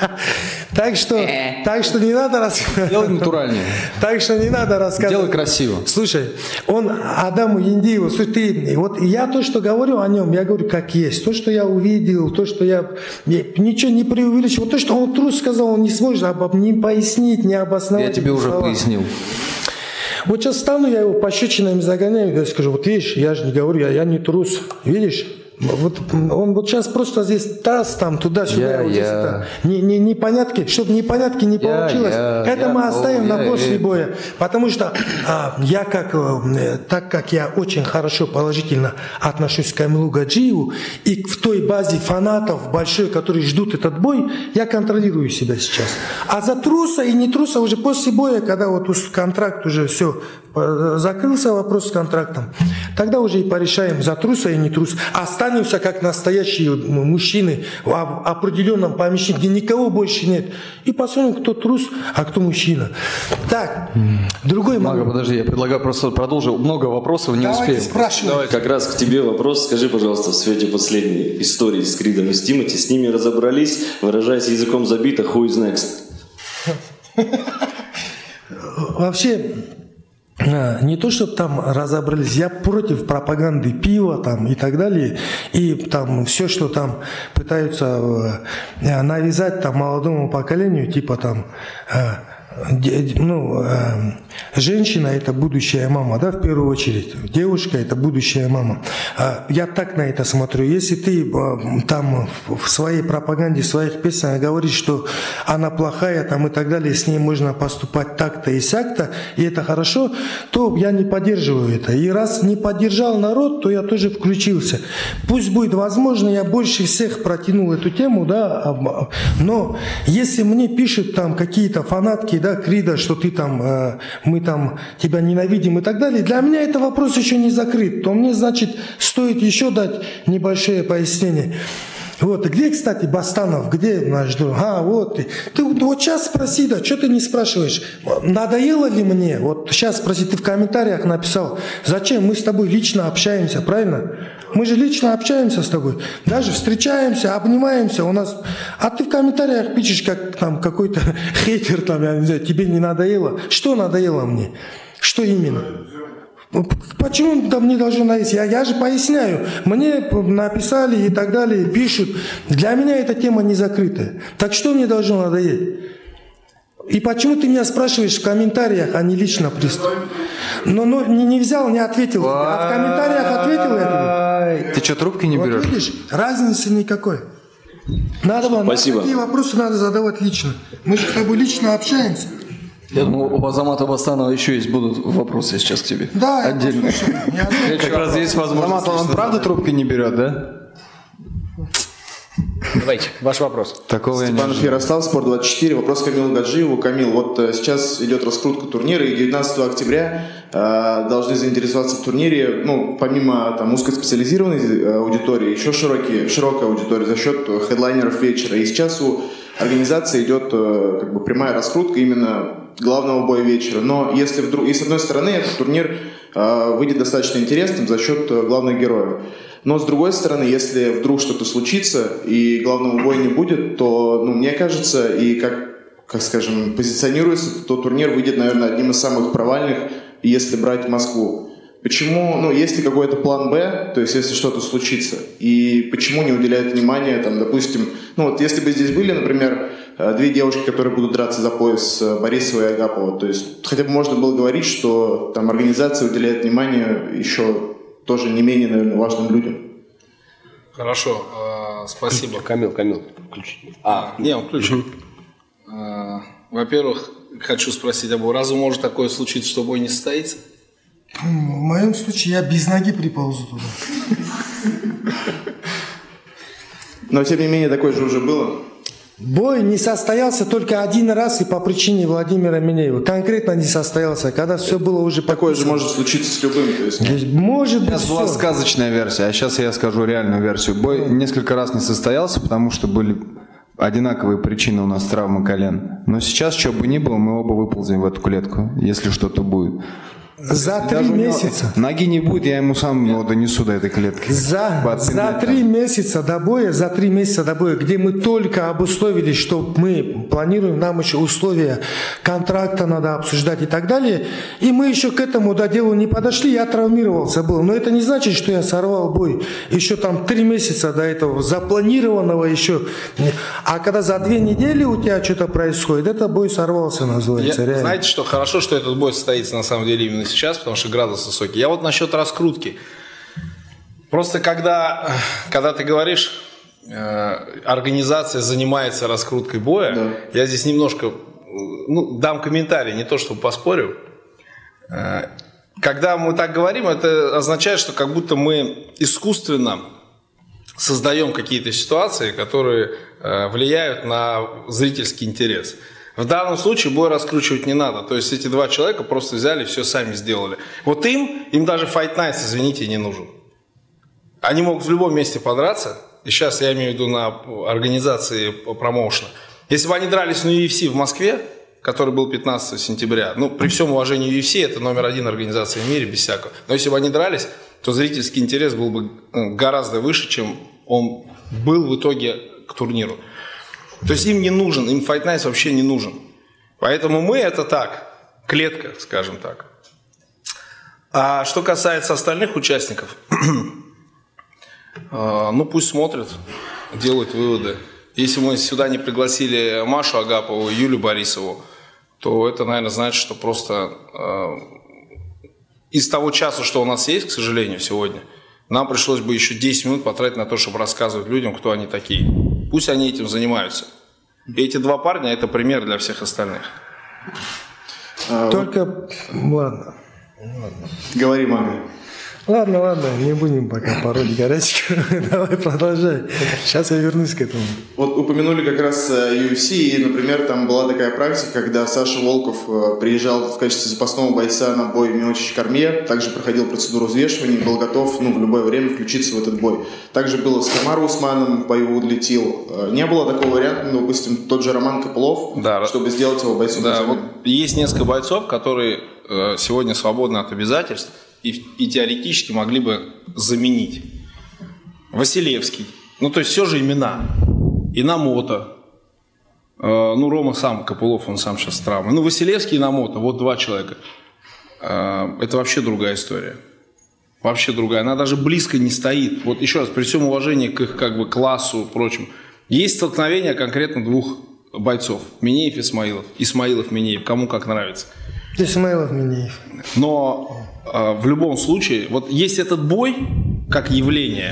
S2: Так что, так что не надо рассказывать.
S3: Делай натуральнее.
S2: Так что не надо рассказывать.
S3: Делай красиво.
S2: Слушай, он Адаму Индиеву, слушай, ты, вот я то, что говорю о нем, я говорю как есть. То, что я увидел, то, что я, я ничего не преувеличиваю. Вот то, что он трус сказал, он не сможет об, не пояснить, не обосновать.
S3: Я тебе уже пояснил.
S2: Вот сейчас стану, я его пощечинами загоняю, я скажу, вот видишь, я же не говорю, я, я не трус, видишь? Вот он вот сейчас просто здесь таз там туда-сюда,
S3: я,
S2: вот
S3: я.
S2: это, не, не, непонятки, чтобы непонятки не
S3: я,
S2: получилось.
S3: Я,
S2: это
S3: я,
S2: мы оставим
S3: я,
S2: на
S3: я,
S2: после
S3: я.
S2: боя, потому что а, я как, так как я очень хорошо положительно отношусь к Камилу Гаджиеву и в той базе фанатов большой, которые ждут этот бой, я контролирую себя сейчас. А за труса и не труса уже после боя, когда вот контракт уже все закрылся, вопрос с контрактом, тогда уже и порешаем, за труса и не трус. Останемся как настоящие мужчины в определенном помещении, где никого больше нет. И посмотрим, кто трус, а кто мужчина. Так, другой
S7: момент. Мага, подожди, я предлагаю просто продолжить. Много вопросов, не
S2: Давайте
S7: успеем.
S2: Спрашивай.
S10: Давай. Как раз к тебе вопрос. Скажи, пожалуйста, в свете последней истории с Кридом и с Тимати, с ними разобрались, выражаясь языком забита, who is next?
S2: Вообще, не то, чтобы там разобрались, я против пропаганды пива там и так далее, и там все, что там пытаются навязать там молодому поколению, типа там, ну, женщина – это будущая мама, да, в первую очередь. Девушка – это будущая мама. Я так на это смотрю. Если ты там в своей пропаганде, в своих песнях говоришь, что она плохая там и так далее, с ней можно поступать так-то и сяк-то, и это хорошо, то я не поддерживаю это. И раз не поддержал народ, то я тоже включился. Пусть будет возможно, я больше всех протянул эту тему, да, но если мне пишут там какие-то фанатки, да, Крида, что ты там, э, мы там тебя ненавидим и так далее, для меня это вопрос еще не закрыт, то мне, значит, стоит еще дать небольшое пояснение. Вот, где, кстати, Бастанов, где наш друг? А, вот ты. Ты вот сейчас спроси, да, что ты не спрашиваешь? Надоело ли мне? Вот сейчас спроси, ты в комментариях написал, зачем мы с тобой лично общаемся, правильно? Мы же лично общаемся с тобой, даже встречаемся, обнимаемся у нас. А ты в комментариях пишешь, как там какой-то хейтер, там, я не знаю, тебе не надоело. Что надоело мне? Что именно? Почему там не должно надоесть? Я, я же поясняю. Мне написали и так далее, пишут. Для меня эта тема не закрытая. Так что мне должно надоесть? И почему ты меня спрашиваешь в комментариях, а не лично пристав? Но ну, не, не взял, не ответил. А в комментариях ответил это.
S3: Ты что, трубки не берешь?
S2: Вот видишь, разницы никакой. Надо вам,
S10: Спасибо.
S2: Такие вопросы надо задавать лично. Мы же с тобой лично общаемся.
S7: Я думаю, у Азамата Бастанова еще есть будут вопросы сейчас к тебе.
S2: Да,
S7: отдельно.
S3: Как раз есть возможность. Азамат, он правда трубки не берет, да?
S1: Давайте, ваш вопрос.
S3: Такого я не
S11: Степанов Ярослав, Спорт двадцать четыре. Вопрос Камилу Гаджиеву. Камил, вот э, сейчас идет раскрутка турнира, и девятнадцатого октября э, должны заинтересоваться в турнире, ну, помимо там узкоспециализированной э, аудитории, еще широкие, широкая аудитория за счет хедлайнеров вечера. И сейчас у организации идет э, как бы прямая раскрутка именно главного боя вечера. Но если вдруг, и с одной стороны, этот турнир э, выйдет достаточно интересным за счет э, главных героев. Но с другой стороны, если вдруг что-то случится и главного боя не будет, то, ну, мне кажется, и как, как скажем, позиционируется, то турнир выйдет, наверное, одним из самых провальных, если брать Москву. Почему, ну, есть ли какой-то план Б, то есть если что-то случится, и почему не уделяют внимания, там, допустим, ну, вот если бы здесь были, например, две девушки, которые будут драться за пояс, Борисова и Агапова, то есть хотя бы можно было говорить, что там организация уделяет внимание еще тоже не менее, наверное, важным людям.
S5: Хорошо, э, спасибо.
S1: Камил, Камил, включи.
S5: А, не, он включен. Э, во-первых, хочу спросить, Абу, разве может такое случиться, что бой не состоится?
S2: В моем случае я без ноги приползу туда.
S11: Но, тем не менее, такое же уже было.
S2: Бой не состоялся только один раз и по причине Владимира Минеева. Конкретно не состоялся, когда все было уже
S11: такое же может случиться с любым. То есть...
S2: Может быть,
S3: сейчас была
S2: все.
S3: сказочная версия, а сейчас я скажу реальную версию. Бой несколько раз не состоялся, потому что были одинаковые причины у нас травмы колен. Но сейчас, что бы ни было, мы оба выползем в эту клетку, если что-то будет.
S2: За три месяца.
S3: Ноги не будет, я ему сам его донесу до этой клетки.
S2: За, за три месяца до боя, за три месяца до боя, где мы только обусловили, что мы планируем, нам еще условия контракта надо обсуждать и так далее. И мы еще к этому до делу не подошли, я травмировался был. Но это не значит, что я сорвал бой. Еще там три месяца до этого, запланированного еще. А когда за две недели у тебя что-то происходит, это бой сорвался, называется.
S5: Я, знаете, что хорошо, что этот бой состоится на самом деле именно сейчас, потому что градус высокий. Я вот насчет раскрутки. Просто когда, когда ты говоришь, э, организация занимается раскруткой боя, да. Я здесь немножко ну, дам комментарий, не то чтобы поспорю. Э, когда мы так говорим, это означает, что как будто мы искусственно создаем какие-то ситуации, которые э, влияют на зрительский интерес. В данном случае бой раскручивать не надо. То есть эти два человека просто взяли и все сами сделали. Вот им, им даже Fight Night, извините, не нужен. Они могут в любом месте подраться. И сейчас я имею в виду на организации промоушена. Если бы они дрались на ю эф си в Москве, который был пятнадцатого сентября, ну, при всем уважении ю эф си, это номер один организация в мире, без всякого. Но если бы они дрались, то зрительский интерес был бы гораздо выше, чем он был в итоге к турниру. То есть им не нужен, им Fight Night вообще не нужен. Поэтому мы это так, клетка, скажем так. А что касается остальных участников, ну пусть смотрят, делают выводы. Если мы сюда не пригласили Машу Агапову и Юлю Борисову, то это, наверное, значит, что просто из того часа, что у нас есть, к сожалению, сегодня, нам пришлось бы еще десять минут потратить на то, чтобы рассказывать людям, кто они такие. Пусть они этим занимаются. И эти два парня – это пример для всех остальных.
S2: Только, ладно. ладно.
S11: Говори, мама.
S2: Ладно, ладно, не будем пока пороть горячку. Давай продолжай. Сейчас я вернусь к этому.
S11: Вот упомянули как раз ю эф си, и, например, там была такая практика, когда Саша Волков приезжал в качестве запасного бойца на бой Миочич Кормье, также проходил процедуру взвешивания, был готов ну, в любое время включиться в этот бой. Также было с Камаром Усманом в бою удлетел. Не было такого варианта, ну, допустим, тот же Роман Копылов, да, чтобы сделать его бойцом.
S5: Да, вот есть несколько бойцов, которые сегодня свободны от обязательств, И, и теоретически могли бы заменить. Василевский. Ну, то есть все же имена. Инамото. Э, ну, Рома сам, Копылов, он сам сейчас с травмой. Ну, Василевский и Инамото. Вот два человека. Э, это вообще другая история. Вообще другая. Она даже близко не стоит. Вот еще раз, при всем уважении к их как бы классу и прочему. Есть столкновение конкретно двух бойцов. Минеев и Исмаилов. Исмаилов, Минеев. Кому как нравится.
S2: Исмаилов Минеев.
S5: Но э, в любом случае, вот есть этот бой как явление,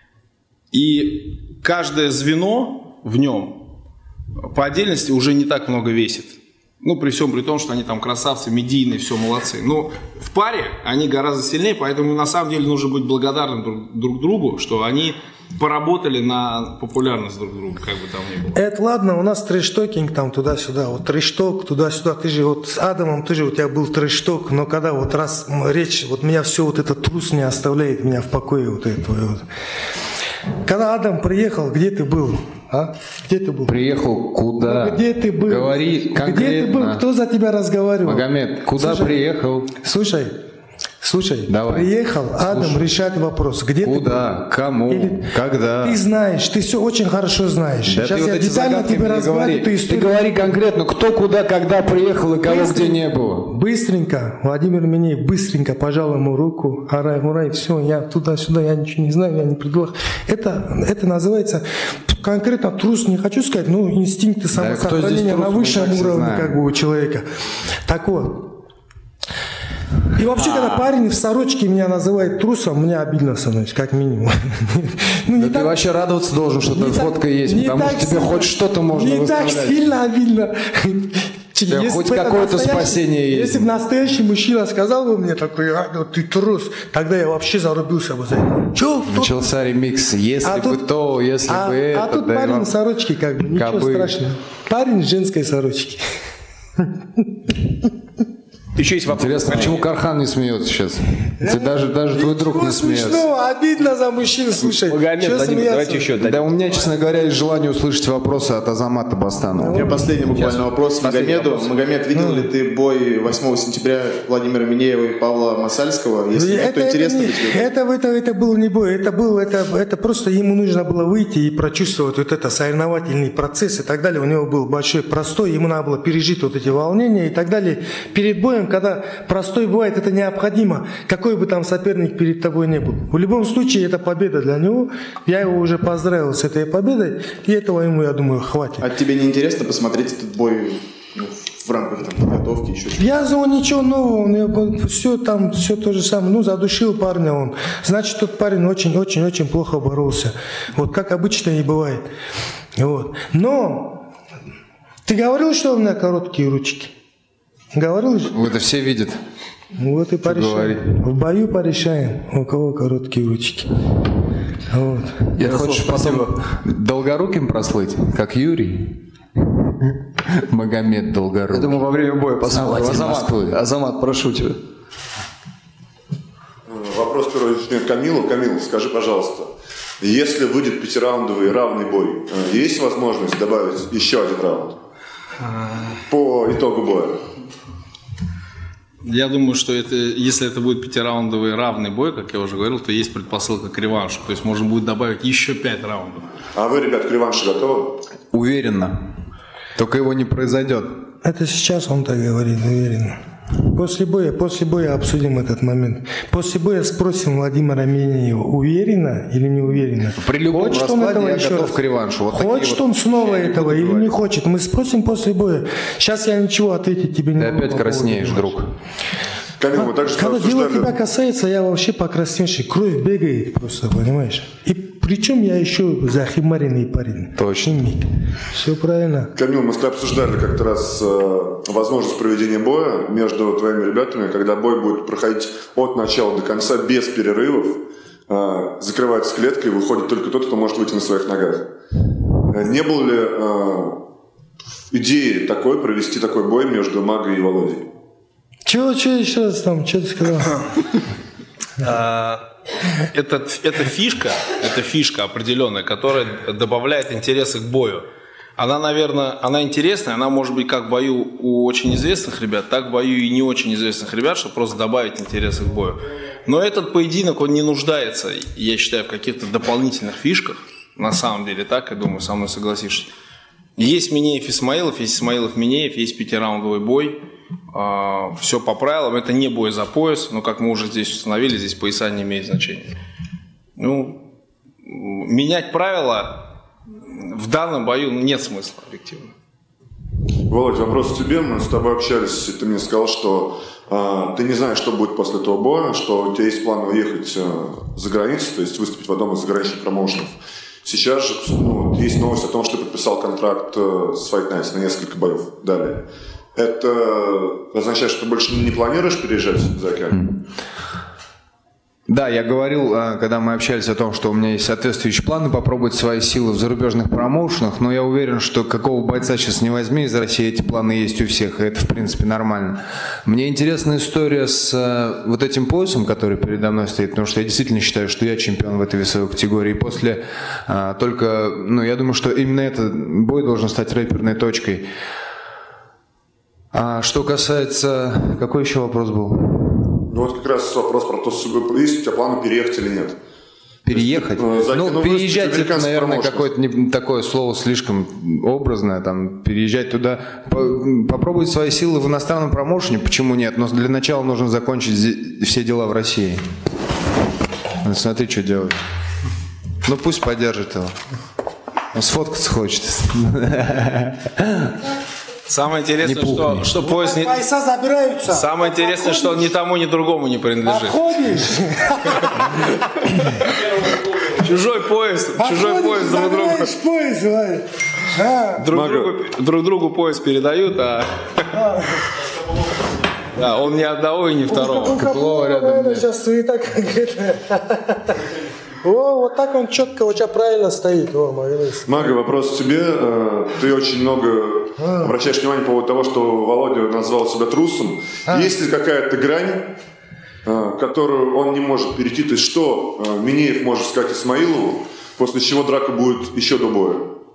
S5: и каждое звено в нем по отдельности уже не так много весит. Ну, при всем при том, что они там красавцы, медийные, все, молодцы. Но в паре они гораздо сильнее, поэтому на самом деле нужно быть благодарным друг, друг другу, что они поработали на популярность друг друга, как бы там ни было.
S2: Это ладно, у нас трэш-токинг там туда-сюда, вот трэш-ток туда-сюда, ты же вот с Адамом, ты же у тебя был трэш-ток, но когда вот раз речь, вот меня все вот этот трус не оставляет меня в покое вот это вот. Когда Адам приехал, где ты был? А? Где ты был?
S3: Приехал куда?
S2: Ну, где ты был?
S3: Говори конкретно.
S2: Где ты был? Кто за тебя разговаривал?
S3: Магомед, куда
S2: слушай,
S3: приехал?
S2: Слушай, слушай,
S3: давай.
S2: Приехал Адам
S3: Слушай.
S2: решать вопрос. Где
S3: куда?
S2: ты был?
S3: Кому?
S2: Или...
S3: Когда?
S2: Ты знаешь, ты все очень хорошо знаешь.
S3: Да
S2: Сейчас
S3: ты
S2: я
S3: вот эти
S2: детально тебе разговариваю.
S3: говори. Ты говори конкретно, кто куда, когда приехал и кого где не было.
S2: Быстренько, Владимир Минеев быстренько пожал ему руку. Арай, урай, все, я туда-сюда, я ничего не знаю, я не предлагаю. Это, это называется конкретно трус, не хочу сказать, но инстинкты самосохранения да, на высшем уровне как бы у человека. Так вот. И вообще, когда парень в сорочке меня называет трусом, мне обидно становится, как минимум.
S3: Ну, не да так, ты вообще радоваться должен, что эта фотка есть, потому что тебе хоть что-то можно
S2: не
S3: выставлять.
S2: Не так сильно обидно.
S3: Если хоть какое-то спасение есть.
S2: Если бы настоящий мужчина сказал бы мне такой, а, ну, ты трус, тогда я вообще зарубился бы за это. Че?
S3: Начался ремикс, если а бы тут, то, если
S2: а,
S3: бы это.
S2: А тут да парень в сорочке, как бы, ничего кобы. Страшного. Парень в женской сорочке.
S1: Еще есть вопрос.
S3: Интересно, почему Кархан не смеется сейчас? Ты даже, даже твой друг не смеется.
S2: Смешно, обидно за мужчин, слушай.
S1: Магомед, Владимир, давайте еще.
S3: Да у меня, честно говоря, есть желание услышать вопросы от Азамата Бастанова.
S11: У меня последний буквально сейчас. вопрос Магомеду. Вопрос. Магомед, видел ну. ли ты бой восьмого сентября Владимира Минеева и Павла Масальского? Если это, нет, то интересно.
S2: Это, не, это, это, это был не бой, это, был, это, это просто ему нужно было выйти и прочувствовать вот это соревновательный процесс и так далее. У него был большой простой, ему надо было пережить вот эти волнения и так далее. Перед боем, когда простой бывает, это необходимо, какой бы там соперник перед тобой не был. В любом случае, это победа для него. Я его уже поздравил с этой победой, и этого ему, я думаю, хватит.
S11: А тебе не интересно посмотреть этот бой ну, в рамках там, подготовки? Еще что-то?
S2: Я за ничего нового, все там, все то же самое. Ну, задушил парня он. Значит, тот парень очень-очень-очень плохо боролся. Вот как обычно и бывает. Вот. Но ты говорил, что у меня короткие ручки? Говорил же?
S3: Это все видят.
S2: Вот и порешаем. В бою порешаем, у кого короткие ручки. Вот.
S3: Я хочешь потом долгоруким прослыть, как Юрий? Магомед Долгорукий.
S7: Я думаю, во время боя посмотрим. Азамат, Азамат, прошу тебя.
S12: Вопрос первый к Камилу. Камил, скажи, пожалуйста, если выйдет пятираундовый равный бой, есть возможность добавить еще один раунд по итогу боя?
S5: Я думаю, что это, если это будет пятираундовый равный бой, как я уже говорил, то есть предпосылка к реваншу. То есть можно будет добавить еще пять раундов.
S12: А вы, ребят, к реваншу готовы?
S3: Уверенно. Только его не произойдет.
S2: Это сейчас он так говорит, уверенно. После боя, после боя обсудим этот момент. После боя спросим Владимира Минеева, уверенно или не уверенно.
S3: При любом хочет раскладе он этого я еще готов раз? К реваншу. Вот
S2: хочет он вот снова этого или говорить. Не хочет? Мы спросим после боя. Сейчас я ничего ответить тебе не
S3: могу. Ты опять краснеешь, друг.
S12: Камил, мы также
S2: когда дело тебя касается, я вообще покрасневший. Кровь бегает просто, понимаешь? И причем я еще захимаренный парень.
S3: Точно.
S2: Все правильно.
S12: Камил, мы с тобой обсуждали как-то раз э, возможность проведения боя между твоими ребятами, когда бой будет проходить от начала до конца без перерывов. Э, закрывается клетка и выходит только тот, кто может выйти на своих ногах. Э, не было ли э, идеи такой провести такой бой между Магой и Володей?
S2: Чего, чего еще раз там, что ты сказал?
S5: Это, это фишка, это фишка определенная, которая добавляет интереса к бою. Она, наверное, она интересная, она может быть как в бою у очень известных ребят, так в бою и не очень известных ребят, чтобы просто добавить интереса к бою. Но этот поединок, он не нуждается, я считаю, в каких-то дополнительных фишках, на самом деле, так, я думаю, со мной согласишься. Есть Минеев Исмаилов, есть Исмаилов Минеев, есть пятираундовый бой. Все по правилам, это не бой за пояс, но как мы уже здесь установили, здесь пояса не имеют значения. Ну, менять правила в данном бою нет смысла объективно.
S12: Володя, вопрос к тебе. Мы с тобой общались, и ты мне сказал, что э, ты не знаешь, что будет после этого боя, что у тебя есть план уехать э, за границу, то есть выступить в одном из заграничных промоушенов. Сейчас же ну, есть новость о том, что ты подписал контракт э, с Fight Nights на несколько боев далее. Это означает, что ты больше не планируешь переезжать за океан?
S3: Да, я говорил, когда мы общались о том, что у меня есть соответствующие планы попробовать свои силы в зарубежных промоушенах, но я уверен, что какого бойца сейчас не возьми из России, эти планы есть у всех, и это, в принципе, нормально. Мне интересна история с вот этим поясом, который передо мной стоит, потому что я действительно считаю, что я чемпион в этой весовой категории. И после а, только, ну, я думаю, что именно этот бой должен стать рэперной точкой. А что касается... Какой еще вопрос был?
S12: Ну вот как раз вопрос про то, есть у тебя планы переехать или нет.
S3: Переехать?
S12: Есть,
S3: ну,
S12: ну,
S3: переезжать это, наверное, какое-то не, такое слово слишком образное. Там, переезжать туда, по, попробовать свои силы в иностранном промоушене, почему нет? Но для начала нужно закончить все дела в России. Смотри, что делать. Ну пусть поддержит его. Он сфоткаться хочет.
S5: Самое интересное, что, что пояс не...
S2: Пояса забираются.
S5: Самое интересное, что он ни тому, ни другому не принадлежит.
S2: Отходишь.
S5: Чужой пояс, чужой пояс друг другу.
S2: Пояс, а.
S5: друг, другу, друг другу пояс передают, а... Да, он ни одного и ни второго.
S2: Каплова рядом. Сейчас суета конкретная. О, вот так он четко у тебя правильно стоит. О,
S12: Мага, вопрос к тебе. Ты очень много а. обращаешь внимание по поводу того, что Володя назвал себя трусом. А. Есть ли какая-то грань, которую он не может перейти? То есть что Минеев может сказать Исмаилову, после чего драка будет еще до боя?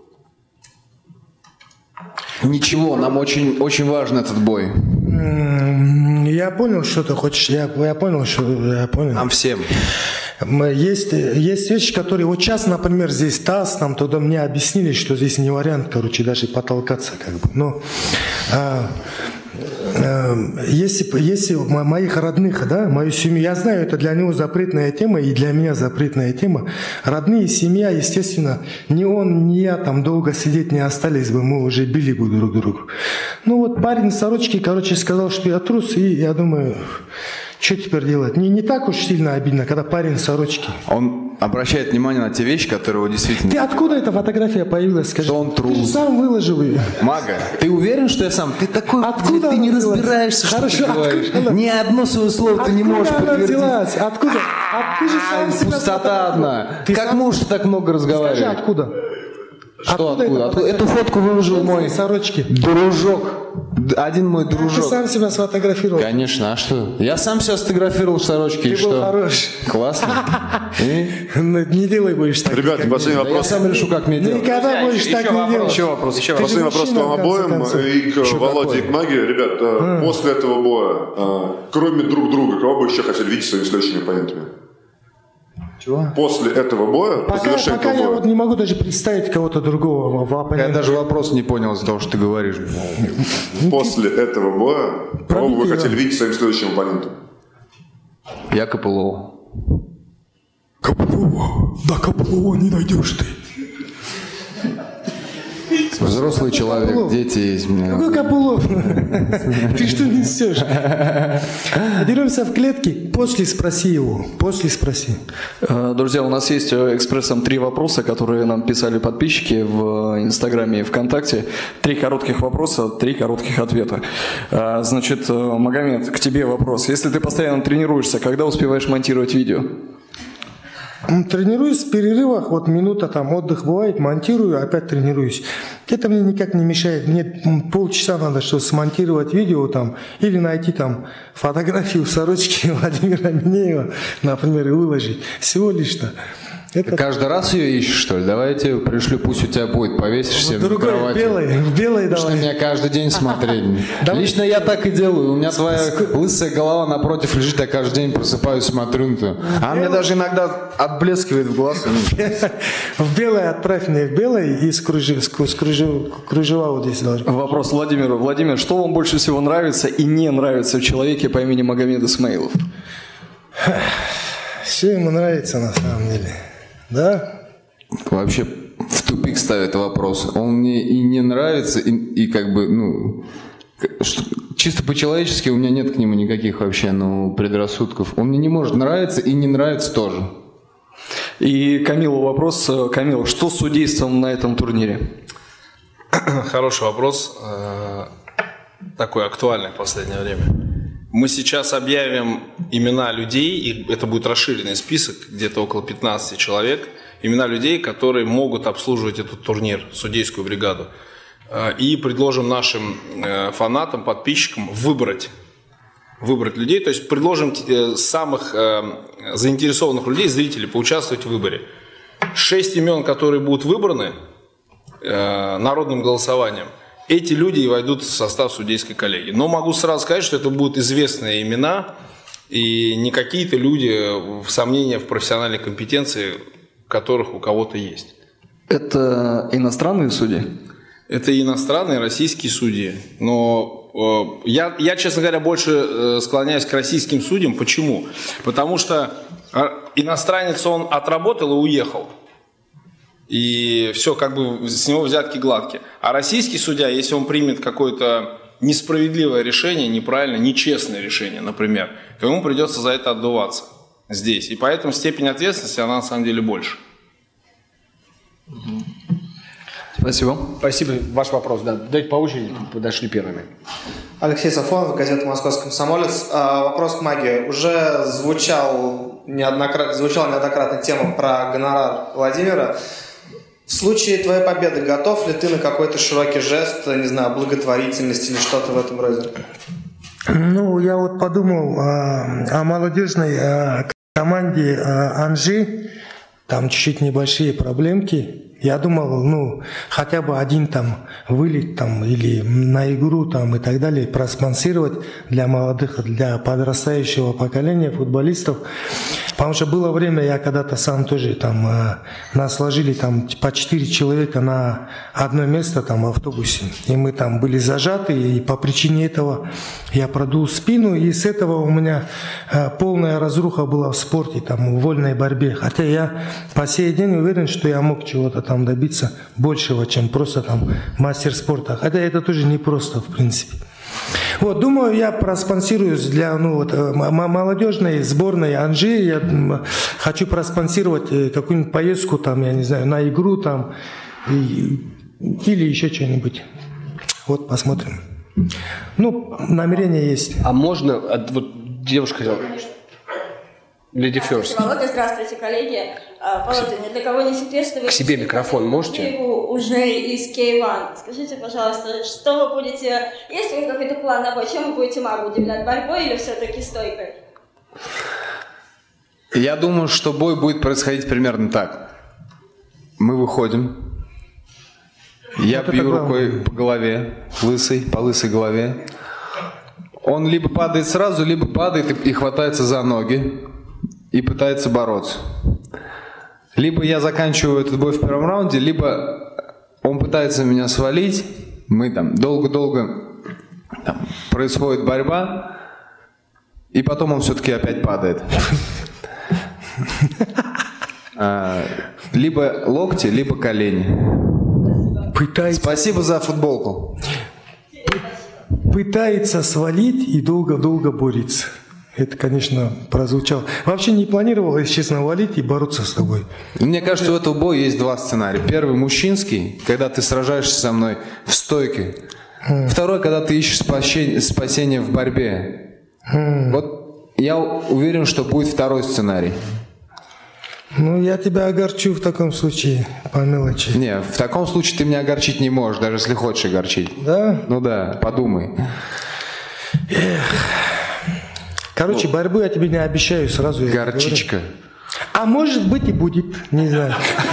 S3: Ничего, нам очень, очень важен этот бой.
S2: Я понял, что ты хочешь. Я, я понял, что я понял.
S3: Нам всем.
S2: Есть, есть вещи, которые вот сейчас, например, здесь ТАСС, нам туда мне объяснили, что здесь не вариант, короче, даже потолкаться как бы. Но а, а, если, если моих родных, да, мою семью, я знаю, это для него запретная тема и для меня запретная тема. Родные, семья, естественно, ни он, ни я там долго сидеть не остались бы, мы уже били бы друг друга. Ну вот парень с сорочки, короче, сказал, что я трус, и я думаю... Что теперь делать? Не, не так уж сильно обидно, когда парень в сорочке.
S3: Он обращает внимание на те вещи, которые его действительно...
S2: Ты откуда эта фотография появилась? Скажи.
S3: Что он трус.
S2: Ты сам выложил ее.
S3: Мага, ты уверен, что я сам? Ты такой...
S2: Откуда
S3: ты не
S2: взялась?
S3: разбираешься,
S2: Хорошо,
S3: что ты говоришь.
S2: она...
S3: Ни одно свое слово ты не можешь подтвердить.
S2: Взялась? Откуда? А, ты же сам себя
S3: пустота одна.
S2: Ты
S3: как
S2: сам...
S3: можешь так много разговаривать?
S2: Скажи, откуда?
S3: Что откуда? откуда? Эту фотку выложил мой
S2: сорочки.
S3: дружок. Один мой дружок.
S2: Ты сам себя сфотографировал?
S3: Конечно, а что? Я сам себя сфотографировал в сорочке.
S2: Ты
S3: и
S2: был
S3: что?
S2: хорош.
S3: Классно.
S2: Не делай больше так.
S12: Ребята, последний вопрос.
S3: Я сам решу, как мне делать.
S2: Никогда больше так не делай.
S3: Еще вопрос.
S12: Последний вопрос к вам обоим и к Володе, и к Маге. Ребят, после этого боя, кроме друг друга, кого бы еще хотели видеть своими следующими оппонентами?
S2: Чего?
S12: После этого боя,
S2: пока,
S12: по завершению
S2: пока
S12: этого
S2: я
S12: боя.
S2: Вот не могу даже представить кого-то другого в оппоненте.
S3: Я даже вопрос не понял из-за того, что ты говоришь.
S12: После этого боя, кого бы вы хотели видеть своим следующим оппонентом?
S3: Я Копылова.
S2: Копылова? Да, Копылова не найдешь ты.
S3: Взрослый человек,
S2: Копылов.
S3: Дети есть.
S2: Какой Копылов? Ты что несешь? Деремся в клетке, после спроси его. После спроси.
S7: Друзья, у нас есть экспрессом три вопроса, которые нам писали подписчики в Инстаграме и ВКонтакте. Три коротких вопроса, три коротких ответа. Значит, Магомед, к тебе вопрос. Если ты постоянно тренируешься, когда успеваешь монтировать видео?
S2: Тренируюсь в перерывах, вот минута там отдых бывает, монтирую, опять тренируюсь. Это мне никак не мешает. Мне полчаса надо, чтобы смонтировать видео там, или найти там фотографию в сорочке Владимира Минеева, например, и выложить. Всего лишь-то. Это...
S3: Каждый раз ее ищешь, что ли? Давай я тебе пришлю, пусть у тебя будет, повесишь себе на кровати.
S2: Белой, в белой давай.
S3: Что меня каждый день смотреть. Лично я так и делаю. У меня твоя лысая голова напротив лежит, я каждый день просыпаюсь, смотрю на тебя. А мне даже иногда отблескивает в глаз.
S2: В белой отправь мне, в белой и с кружева вот здесь должен.
S7: Вопрос Владимиру. Владимир, что вам больше всего нравится и не нравится в человеке по имени Магомед Исмаилов?
S2: Все ему нравится на самом деле. Да?
S3: Вообще, в тупик ставит вопрос. Он мне и не нравится, и, и как бы, ну, что, чисто по-человечески у меня нет к нему никаких вообще, ну, предрассудков. Он мне не может нравиться и не нравится тоже.
S7: И Камилу вопрос. Камил, что с судейством на этом турнире?
S5: Хороший вопрос. Такой актуальный в последнее время. Мы сейчас объявим имена людей, и это будет расширенный список, где-то около пятнадцати человек, имена людей, которые могут обслуживать этот турнир, судейскую бригаду. И предложим нашим фанатам, подписчикам выбрать, выбрать людей, то есть предложим самых заинтересованных людей, зрителей, поучаствовать в выборе. Шесть имен, которые будут выбраны народным голосованием, эти люди и войдут в состав судейской коллегии. Но могу сразу сказать, что это будут известные имена и не какие-то люди в сомнения в профессиональной компетенции, которых у кого-то есть.
S7: Это иностранные судьи?
S5: Это иностранные, российские судьи. Но э, я, я, честно говоря, больше э, склоняюсь к российским судьям. Почему? Потому что иностранец, он отработал и уехал. И все, как бы с него взятки гладкие. А российский судья, если он примет какое-то несправедливое решение, неправильное, нечестное решение, например, то ему придется за это отдуваться здесь. И поэтому степень ответственности, она на самом деле больше.
S1: Спасибо. Спасибо. Ваш вопрос, да. Давайте по очереди, подошли первыми.
S13: Алексей Сафонов, газета «Московский комсомолец». А, вопрос к магии. Уже звучал неоднократно, звучала неоднократно тема про гонорар Владимира. В случае твоей победы готов ли ты на какой-то широкий жест, не знаю, благотворительности или что-то в этом роде?
S2: Ну, я вот подумал а, о молодежной а, команде а, Анжи. Там чуть-чуть небольшие проблемки. Я думал, ну, хотя бы один там вылет там или на игру там и так далее проспонсировать для молодых, для подрастающего поколения футболистов. Потому что было время, я когда-то сам тоже там, э, нас сложили там по четыре человека на одно место там в автобусе. И мы там были зажаты, и по причине этого я продул спину, и с этого у меня э, полная разруха была в спорте, там, в вольной борьбе. Хотя я по сей день уверен, что я мог чего-то там добиться большего, чем просто там мастер спорта. Хотя это тоже непросто, в принципе. Вот, думаю, я проспонсируюсь для ну, вот, молодежной сборной Анжи. Я хочу проспонсировать какую-нибудь поездку, там, я не знаю, на игру там, и, или еще что-нибудь. Вот, посмотрим. Ну, намерение есть.
S1: А можно, вот девушка хотела. Lady First.
S14: Володя, здравствуйте, коллеги. Володя, ни для кого не секрет, что вы...
S1: К себе микрофон можете?
S14: Уже из кей один. Скажите, пожалуйста, что вы будете... Есть ли какой-то план на бой? Чем вы будете Магу удивлять? Борьбой или все-таки стойкой?
S3: Я думаю, что бой будет происходить примерно так. Мы выходим. Я вот бью рукой по голове, лысой, по лысой голове. Он либо падает сразу, либо падает и хватается за ноги и пытается бороться. Либо я заканчиваю этот бой в первом раунде, либо он пытается меня свалить. Мы там долго-долго там, происходит борьба, и потом он все-таки опять падает. Либо локти, либо колени.
S2: Пытается...
S3: Спасибо за футболку.
S2: Пытается свалить и долго-долго борется. Это, конечно, прозвучало. Вообще не планировал, если честно, валить и бороться с тобой.
S3: Мне кажется, у этого боя есть два сценария. Первый мужчинский, когда ты сражаешься со мной в стойке. Mm. Второй, когда ты ищешь спасение, спасение в борьбе. Mm. Вот я уверен, что будет второй сценарий.
S2: Ну, я тебя огорчу в таком случае, по мелочи.
S3: Не, в таком случае ты меня огорчить не можешь, даже если хочешь огорчить.
S2: Да?
S3: Ну да, подумай.
S2: Эх. Короче, борьбу я тебе не обещаю, сразу.
S3: Горчичка.
S2: А может быть и будет, не знаю.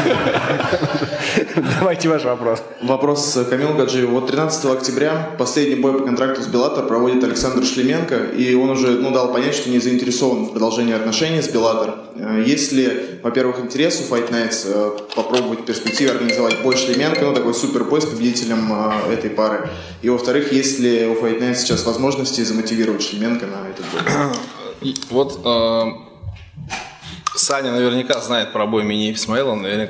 S1: Давайте ваш вопрос.
S11: Вопрос Камилу Гаджиеву. Вот тринадцатого октября последний бой по контракту с Беллатор проводит Александр Шлеменко, и он уже ну, дал понять, что не заинтересован в продолжении отношений с Беллатор. Есть ли, во-первых, интерес у Fight Nights попробовать в перспективе организовать бой Шлеменко, ну такой супербой с победителем этой пары? И, во-вторых, есть ли у Fight Nights сейчас возможности замотивировать Шлеменко на этот бой?
S5: Вот... Саня наверняка знает про бой Минеев Исмаила, наверняка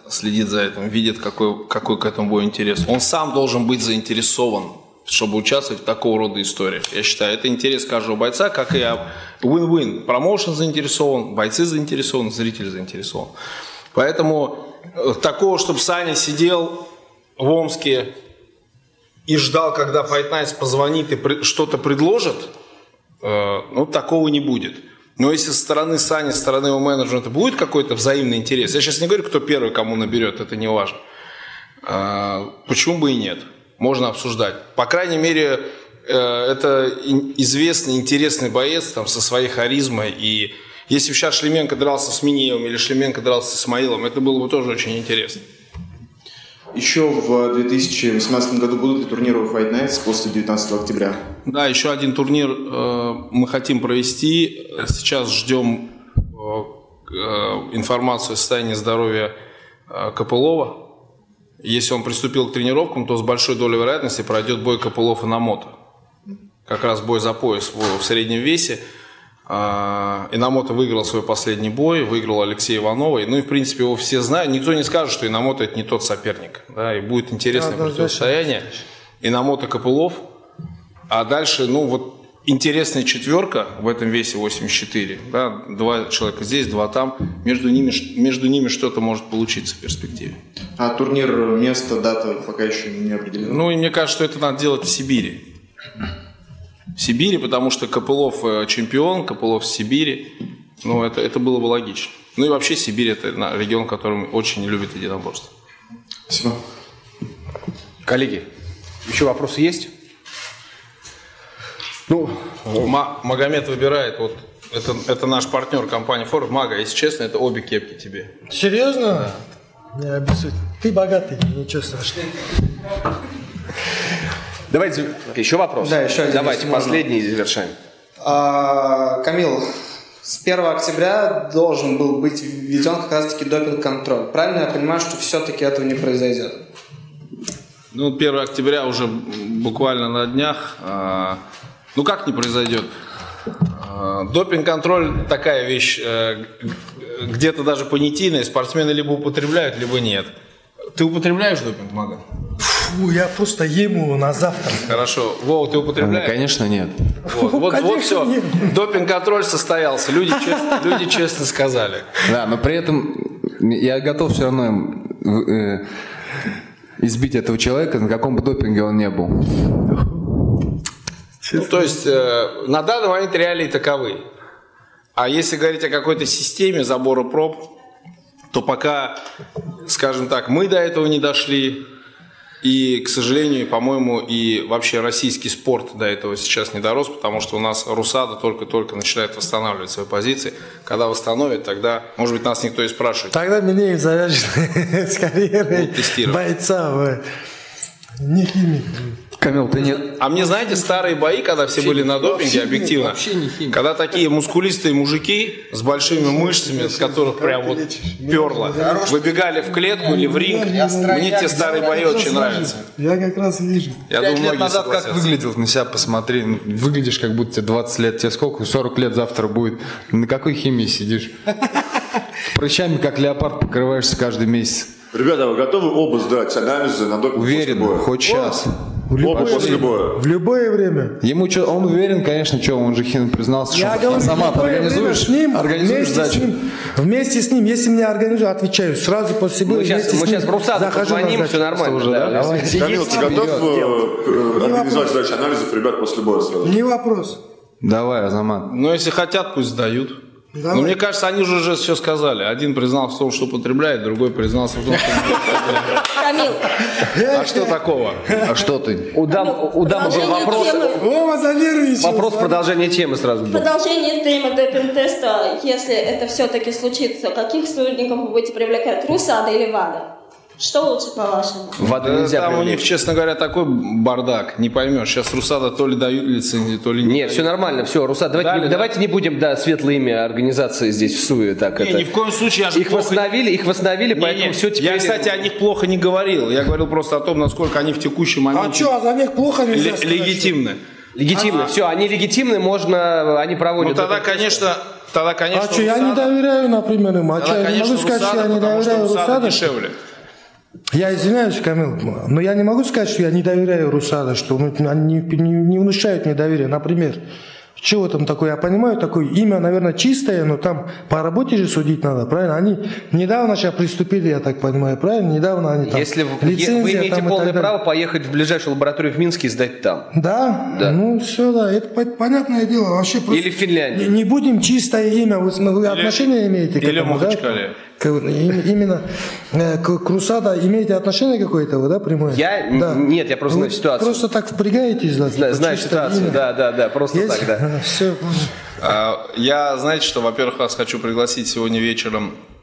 S5: следит за этим, видит, какой, какой к этому бою интерес. Он сам должен быть заинтересован, чтобы участвовать в такого рода историях. Я считаю, это интерес каждого бойца, как и win-win. Промоушен заинтересован, бойцы заинтересованы, зритель заинтересован. Поэтому такого, чтобы Саня сидел в Омске и ждал, когда Fight Nights позвонит и что-то предложит, ну, такого не будет. Но если со стороны Сани, со стороны его менеджмента будет какой-то взаимный интерес, я сейчас не говорю, кто первый кому наберет, это не важно. Почему бы и нет? Можно обсуждать. По крайней мере, это известный, интересный боец там, со своей харизмой. И если бы сейчас Шлеменко дрался с Минеевым или Шлеменко дрался с Исмаилом, это было бы тоже очень интересно.
S11: Еще в две тысячи восемнадцатом году будут ли турниры Fight Nights после девятнадцатого октября?
S5: Да, еще один турнир э, мы хотим провести. Сейчас ждем э, информацию о состоянии здоровья э, Копылова. Если он приступил к тренировкам, то с большой долей вероятности пройдет бой Копылов и Намото. Как раз бой за пояс в, в среднем весе. Инамото выиграл свой последний бой, выиграл Алексей Иванова. Ну и, в принципе, его все знают. Никто не скажет, что Инамото это не тот соперник. Да, и будет интересное противостояние. Инамото Копылов. А дальше, ну вот, интересная четверка в этом весе восемьдесят четыре. Да, два человека здесь, два там. Между ними, между ними что-то может получиться в перспективе.
S11: А турнир, место, дата пока еще не определено?
S5: Ну и мне кажется, что это надо делать в Сибири. В Сибири, потому что Копылов чемпион, Копылов в Сибири. Ну, это, это было бы логично. Ну и вообще Сибирь – это регион, который очень любит единоборство.
S11: Спасибо.
S1: Коллеги, еще вопросы есть?
S5: Ну, Ма- Магомед выбирает. Вот это, это наш партнер компании Форд. Мага, если честно, это обе кепки тебе.
S2: Серьезно? Да. Не обессудь. Ты богатый, ничего страшного.
S1: Давайте еще вопрос.
S13: Да, еще один.
S1: Давайте последний и завершаем.
S13: А, Камил, с первого октября должен был быть введен как раз-таки допинг-контроль. Правильно я понимаю, что все-таки этого не произойдет?
S5: Ну, первого октября уже буквально на днях. А, ну, как не произойдет? А, допинг-контроль такая вещь, а, где-то даже понятийная. Спортсмены либо употребляют, либо нет. Ты употребляешь допинг, Мага?
S2: Фу, я просто ем его на завтра.
S5: Хорошо. Вова, ты употребляешь?
S3: Конечно, нет.
S5: Вот, вот,
S2: Конечно,
S5: вот все.
S2: нет.
S5: Допинг-контроль состоялся. Люди честно, люди честно сказали.
S3: Да, но при этом я готов все равно э, избить этого человека, на каком бы допинге он не был.
S5: Ну, то есть, э, на данный момент реалии таковы. А если говорить о какой-то системе забора проб, то пока, скажем так, мы до этого не дошли. И, к сожалению, по-моему, и вообще российский спорт до этого сейчас не дорос, потому что у нас РУСАДА только-только начинает восстанавливать свои позиции. Когда восстановит, тогда, может быть, нас никто и спрашивает.
S2: Тогда меня и завяжет с карьерой бойца, не химик.
S7: Камил, ты не...
S5: А мне, знаете, старые бои, когда все были на допинге, объективно, когда такие мускулистые мужики с большими мышцами, с которых прям вот перло, выбегали в клетку или в ринг, мне те старые бои очень нравятся.
S2: Я как раз вижу.
S5: Я
S3: Пять
S5: думаю,
S3: лет назад как выглядел, на себя посмотри. Выглядишь, как будто тебе двадцать лет. Тебе сколько? сорок лет завтра будет. На какой химии сидишь? Прыщами, как леопард, покрываешься каждый месяц.
S12: Ребята, вы готовы оба сдать анализы на допинг после боя?
S3: Уверен, хоть сейчас.
S2: В любое,
S12: Оба после боя.
S2: в любое время.
S3: Ему что, он уверен, конечно, что он же Хин признался,
S2: Я
S3: что
S2: говорю,
S3: сама
S2: в любое
S3: организуешь,
S2: время с ним,
S3: организуешь
S2: вместе с
S3: сдачу.
S2: ним, вместе с ним, если меня организуют, отвечаю. Сразу после боя
S1: Мы сейчас,
S2: вместе
S1: мы
S2: с
S1: сейчас
S2: ним
S1: в РУСАДА
S2: захожу на
S1: позвоним,
S2: сдачу.
S1: все нормально.
S3: Уже,
S1: да?
S3: да?
S2: Давайте.
S12: Камил, ты готов э, организовать сдачу анализов ребят после боя сразу?
S2: Не вопрос.
S3: Давай, Азамат.
S5: Ну, если хотят, пусть сдают.
S2: Давай.
S5: Но мне кажется, они же уже все сказали. Один признался в том, что употребляет, другой признался в том, что не употребляет.
S14: Камил,
S5: А что такого?
S3: А что ты?
S1: У дам, у дамы был
S14: продолжение
S1: вопрос.
S14: темы.
S2: Вова занервничал.
S1: Вопрос продолжения темы сразу был.
S14: Продолжение темы допинг-теста, если это все-таки случится, каких сотрудников вы будете привлекать, РУСАДА или ВАДА? Что лучше, по-вашему?
S1: Воду
S5: Да,
S1: нельзя
S5: там у
S1: привлечь.
S5: них, честно говоря, такой бардак, не поймешь. Сейчас РУСАДА то ли дают лицензии, то ли не.
S1: Нет, все нормально, все, Руса, давайте,
S5: Дали,
S1: не,
S5: да?
S1: давайте не будем, да, светлое имя организации здесь в суе. Так,
S5: Не,
S1: это.
S5: ни в коем случае, я же
S1: Их
S5: плохо-
S1: восстановили, их восстановили,
S5: Не,
S1: поэтому
S5: не,
S1: все теперь...
S5: Я, кстати, о них плохо не говорил. Я говорил просто о том, насколько они в текущий
S2: А
S5: момент
S2: что, а за них плохо нельзя
S5: ле-
S2: сказать,
S5: легитимны.
S1: Легитимно, все, они легитимны, можно, они проводят...
S5: Ну тогда,
S1: допинг-тесты.
S5: конечно, тогда, конечно,
S2: А что, я не доверяю, например, им. А
S5: Тогда,
S2: что, я не могу сказать, что я не доверяю Русада?
S5: Дешевле.
S2: Я извиняюсь, Камил, но я не могу сказать, что я не доверяю Русада, что они не, не, не внушают мне доверие. Например, чего там такое? Я понимаю, такое имя, наверное, чистое, но там по работе же судить надо, правильно? Они недавно сейчас приступили, я так понимаю, правильно? Недавно они там...
S1: Если вы,
S2: лицензия,
S1: вы имеете
S2: там,
S1: полное право поехать в ближайшую лабораторию в Минске и сдать там.
S2: Да? Да. Ну, все, да, это понятное дело. Вообще
S1: или в Финляндии.
S2: Не, не будем чистое имя, вы, вы или, отношения имеете к
S5: или
S2: этому, да? К, именно э, к, к Русада имеете отношение какое-то, вы, да, прямое?
S1: Я?
S2: Да.
S1: Нет, я просто
S2: вы
S1: знаю ситуацию.
S2: Просто так впрягаетесь, да?
S1: Знаю, знаю ситуацию,
S2: имя.
S1: да, да, да, просто
S2: Есть?
S1: так, да.
S2: Все,
S5: Я, знаете что, во-первых, вас хочу пригласить сегодня вечером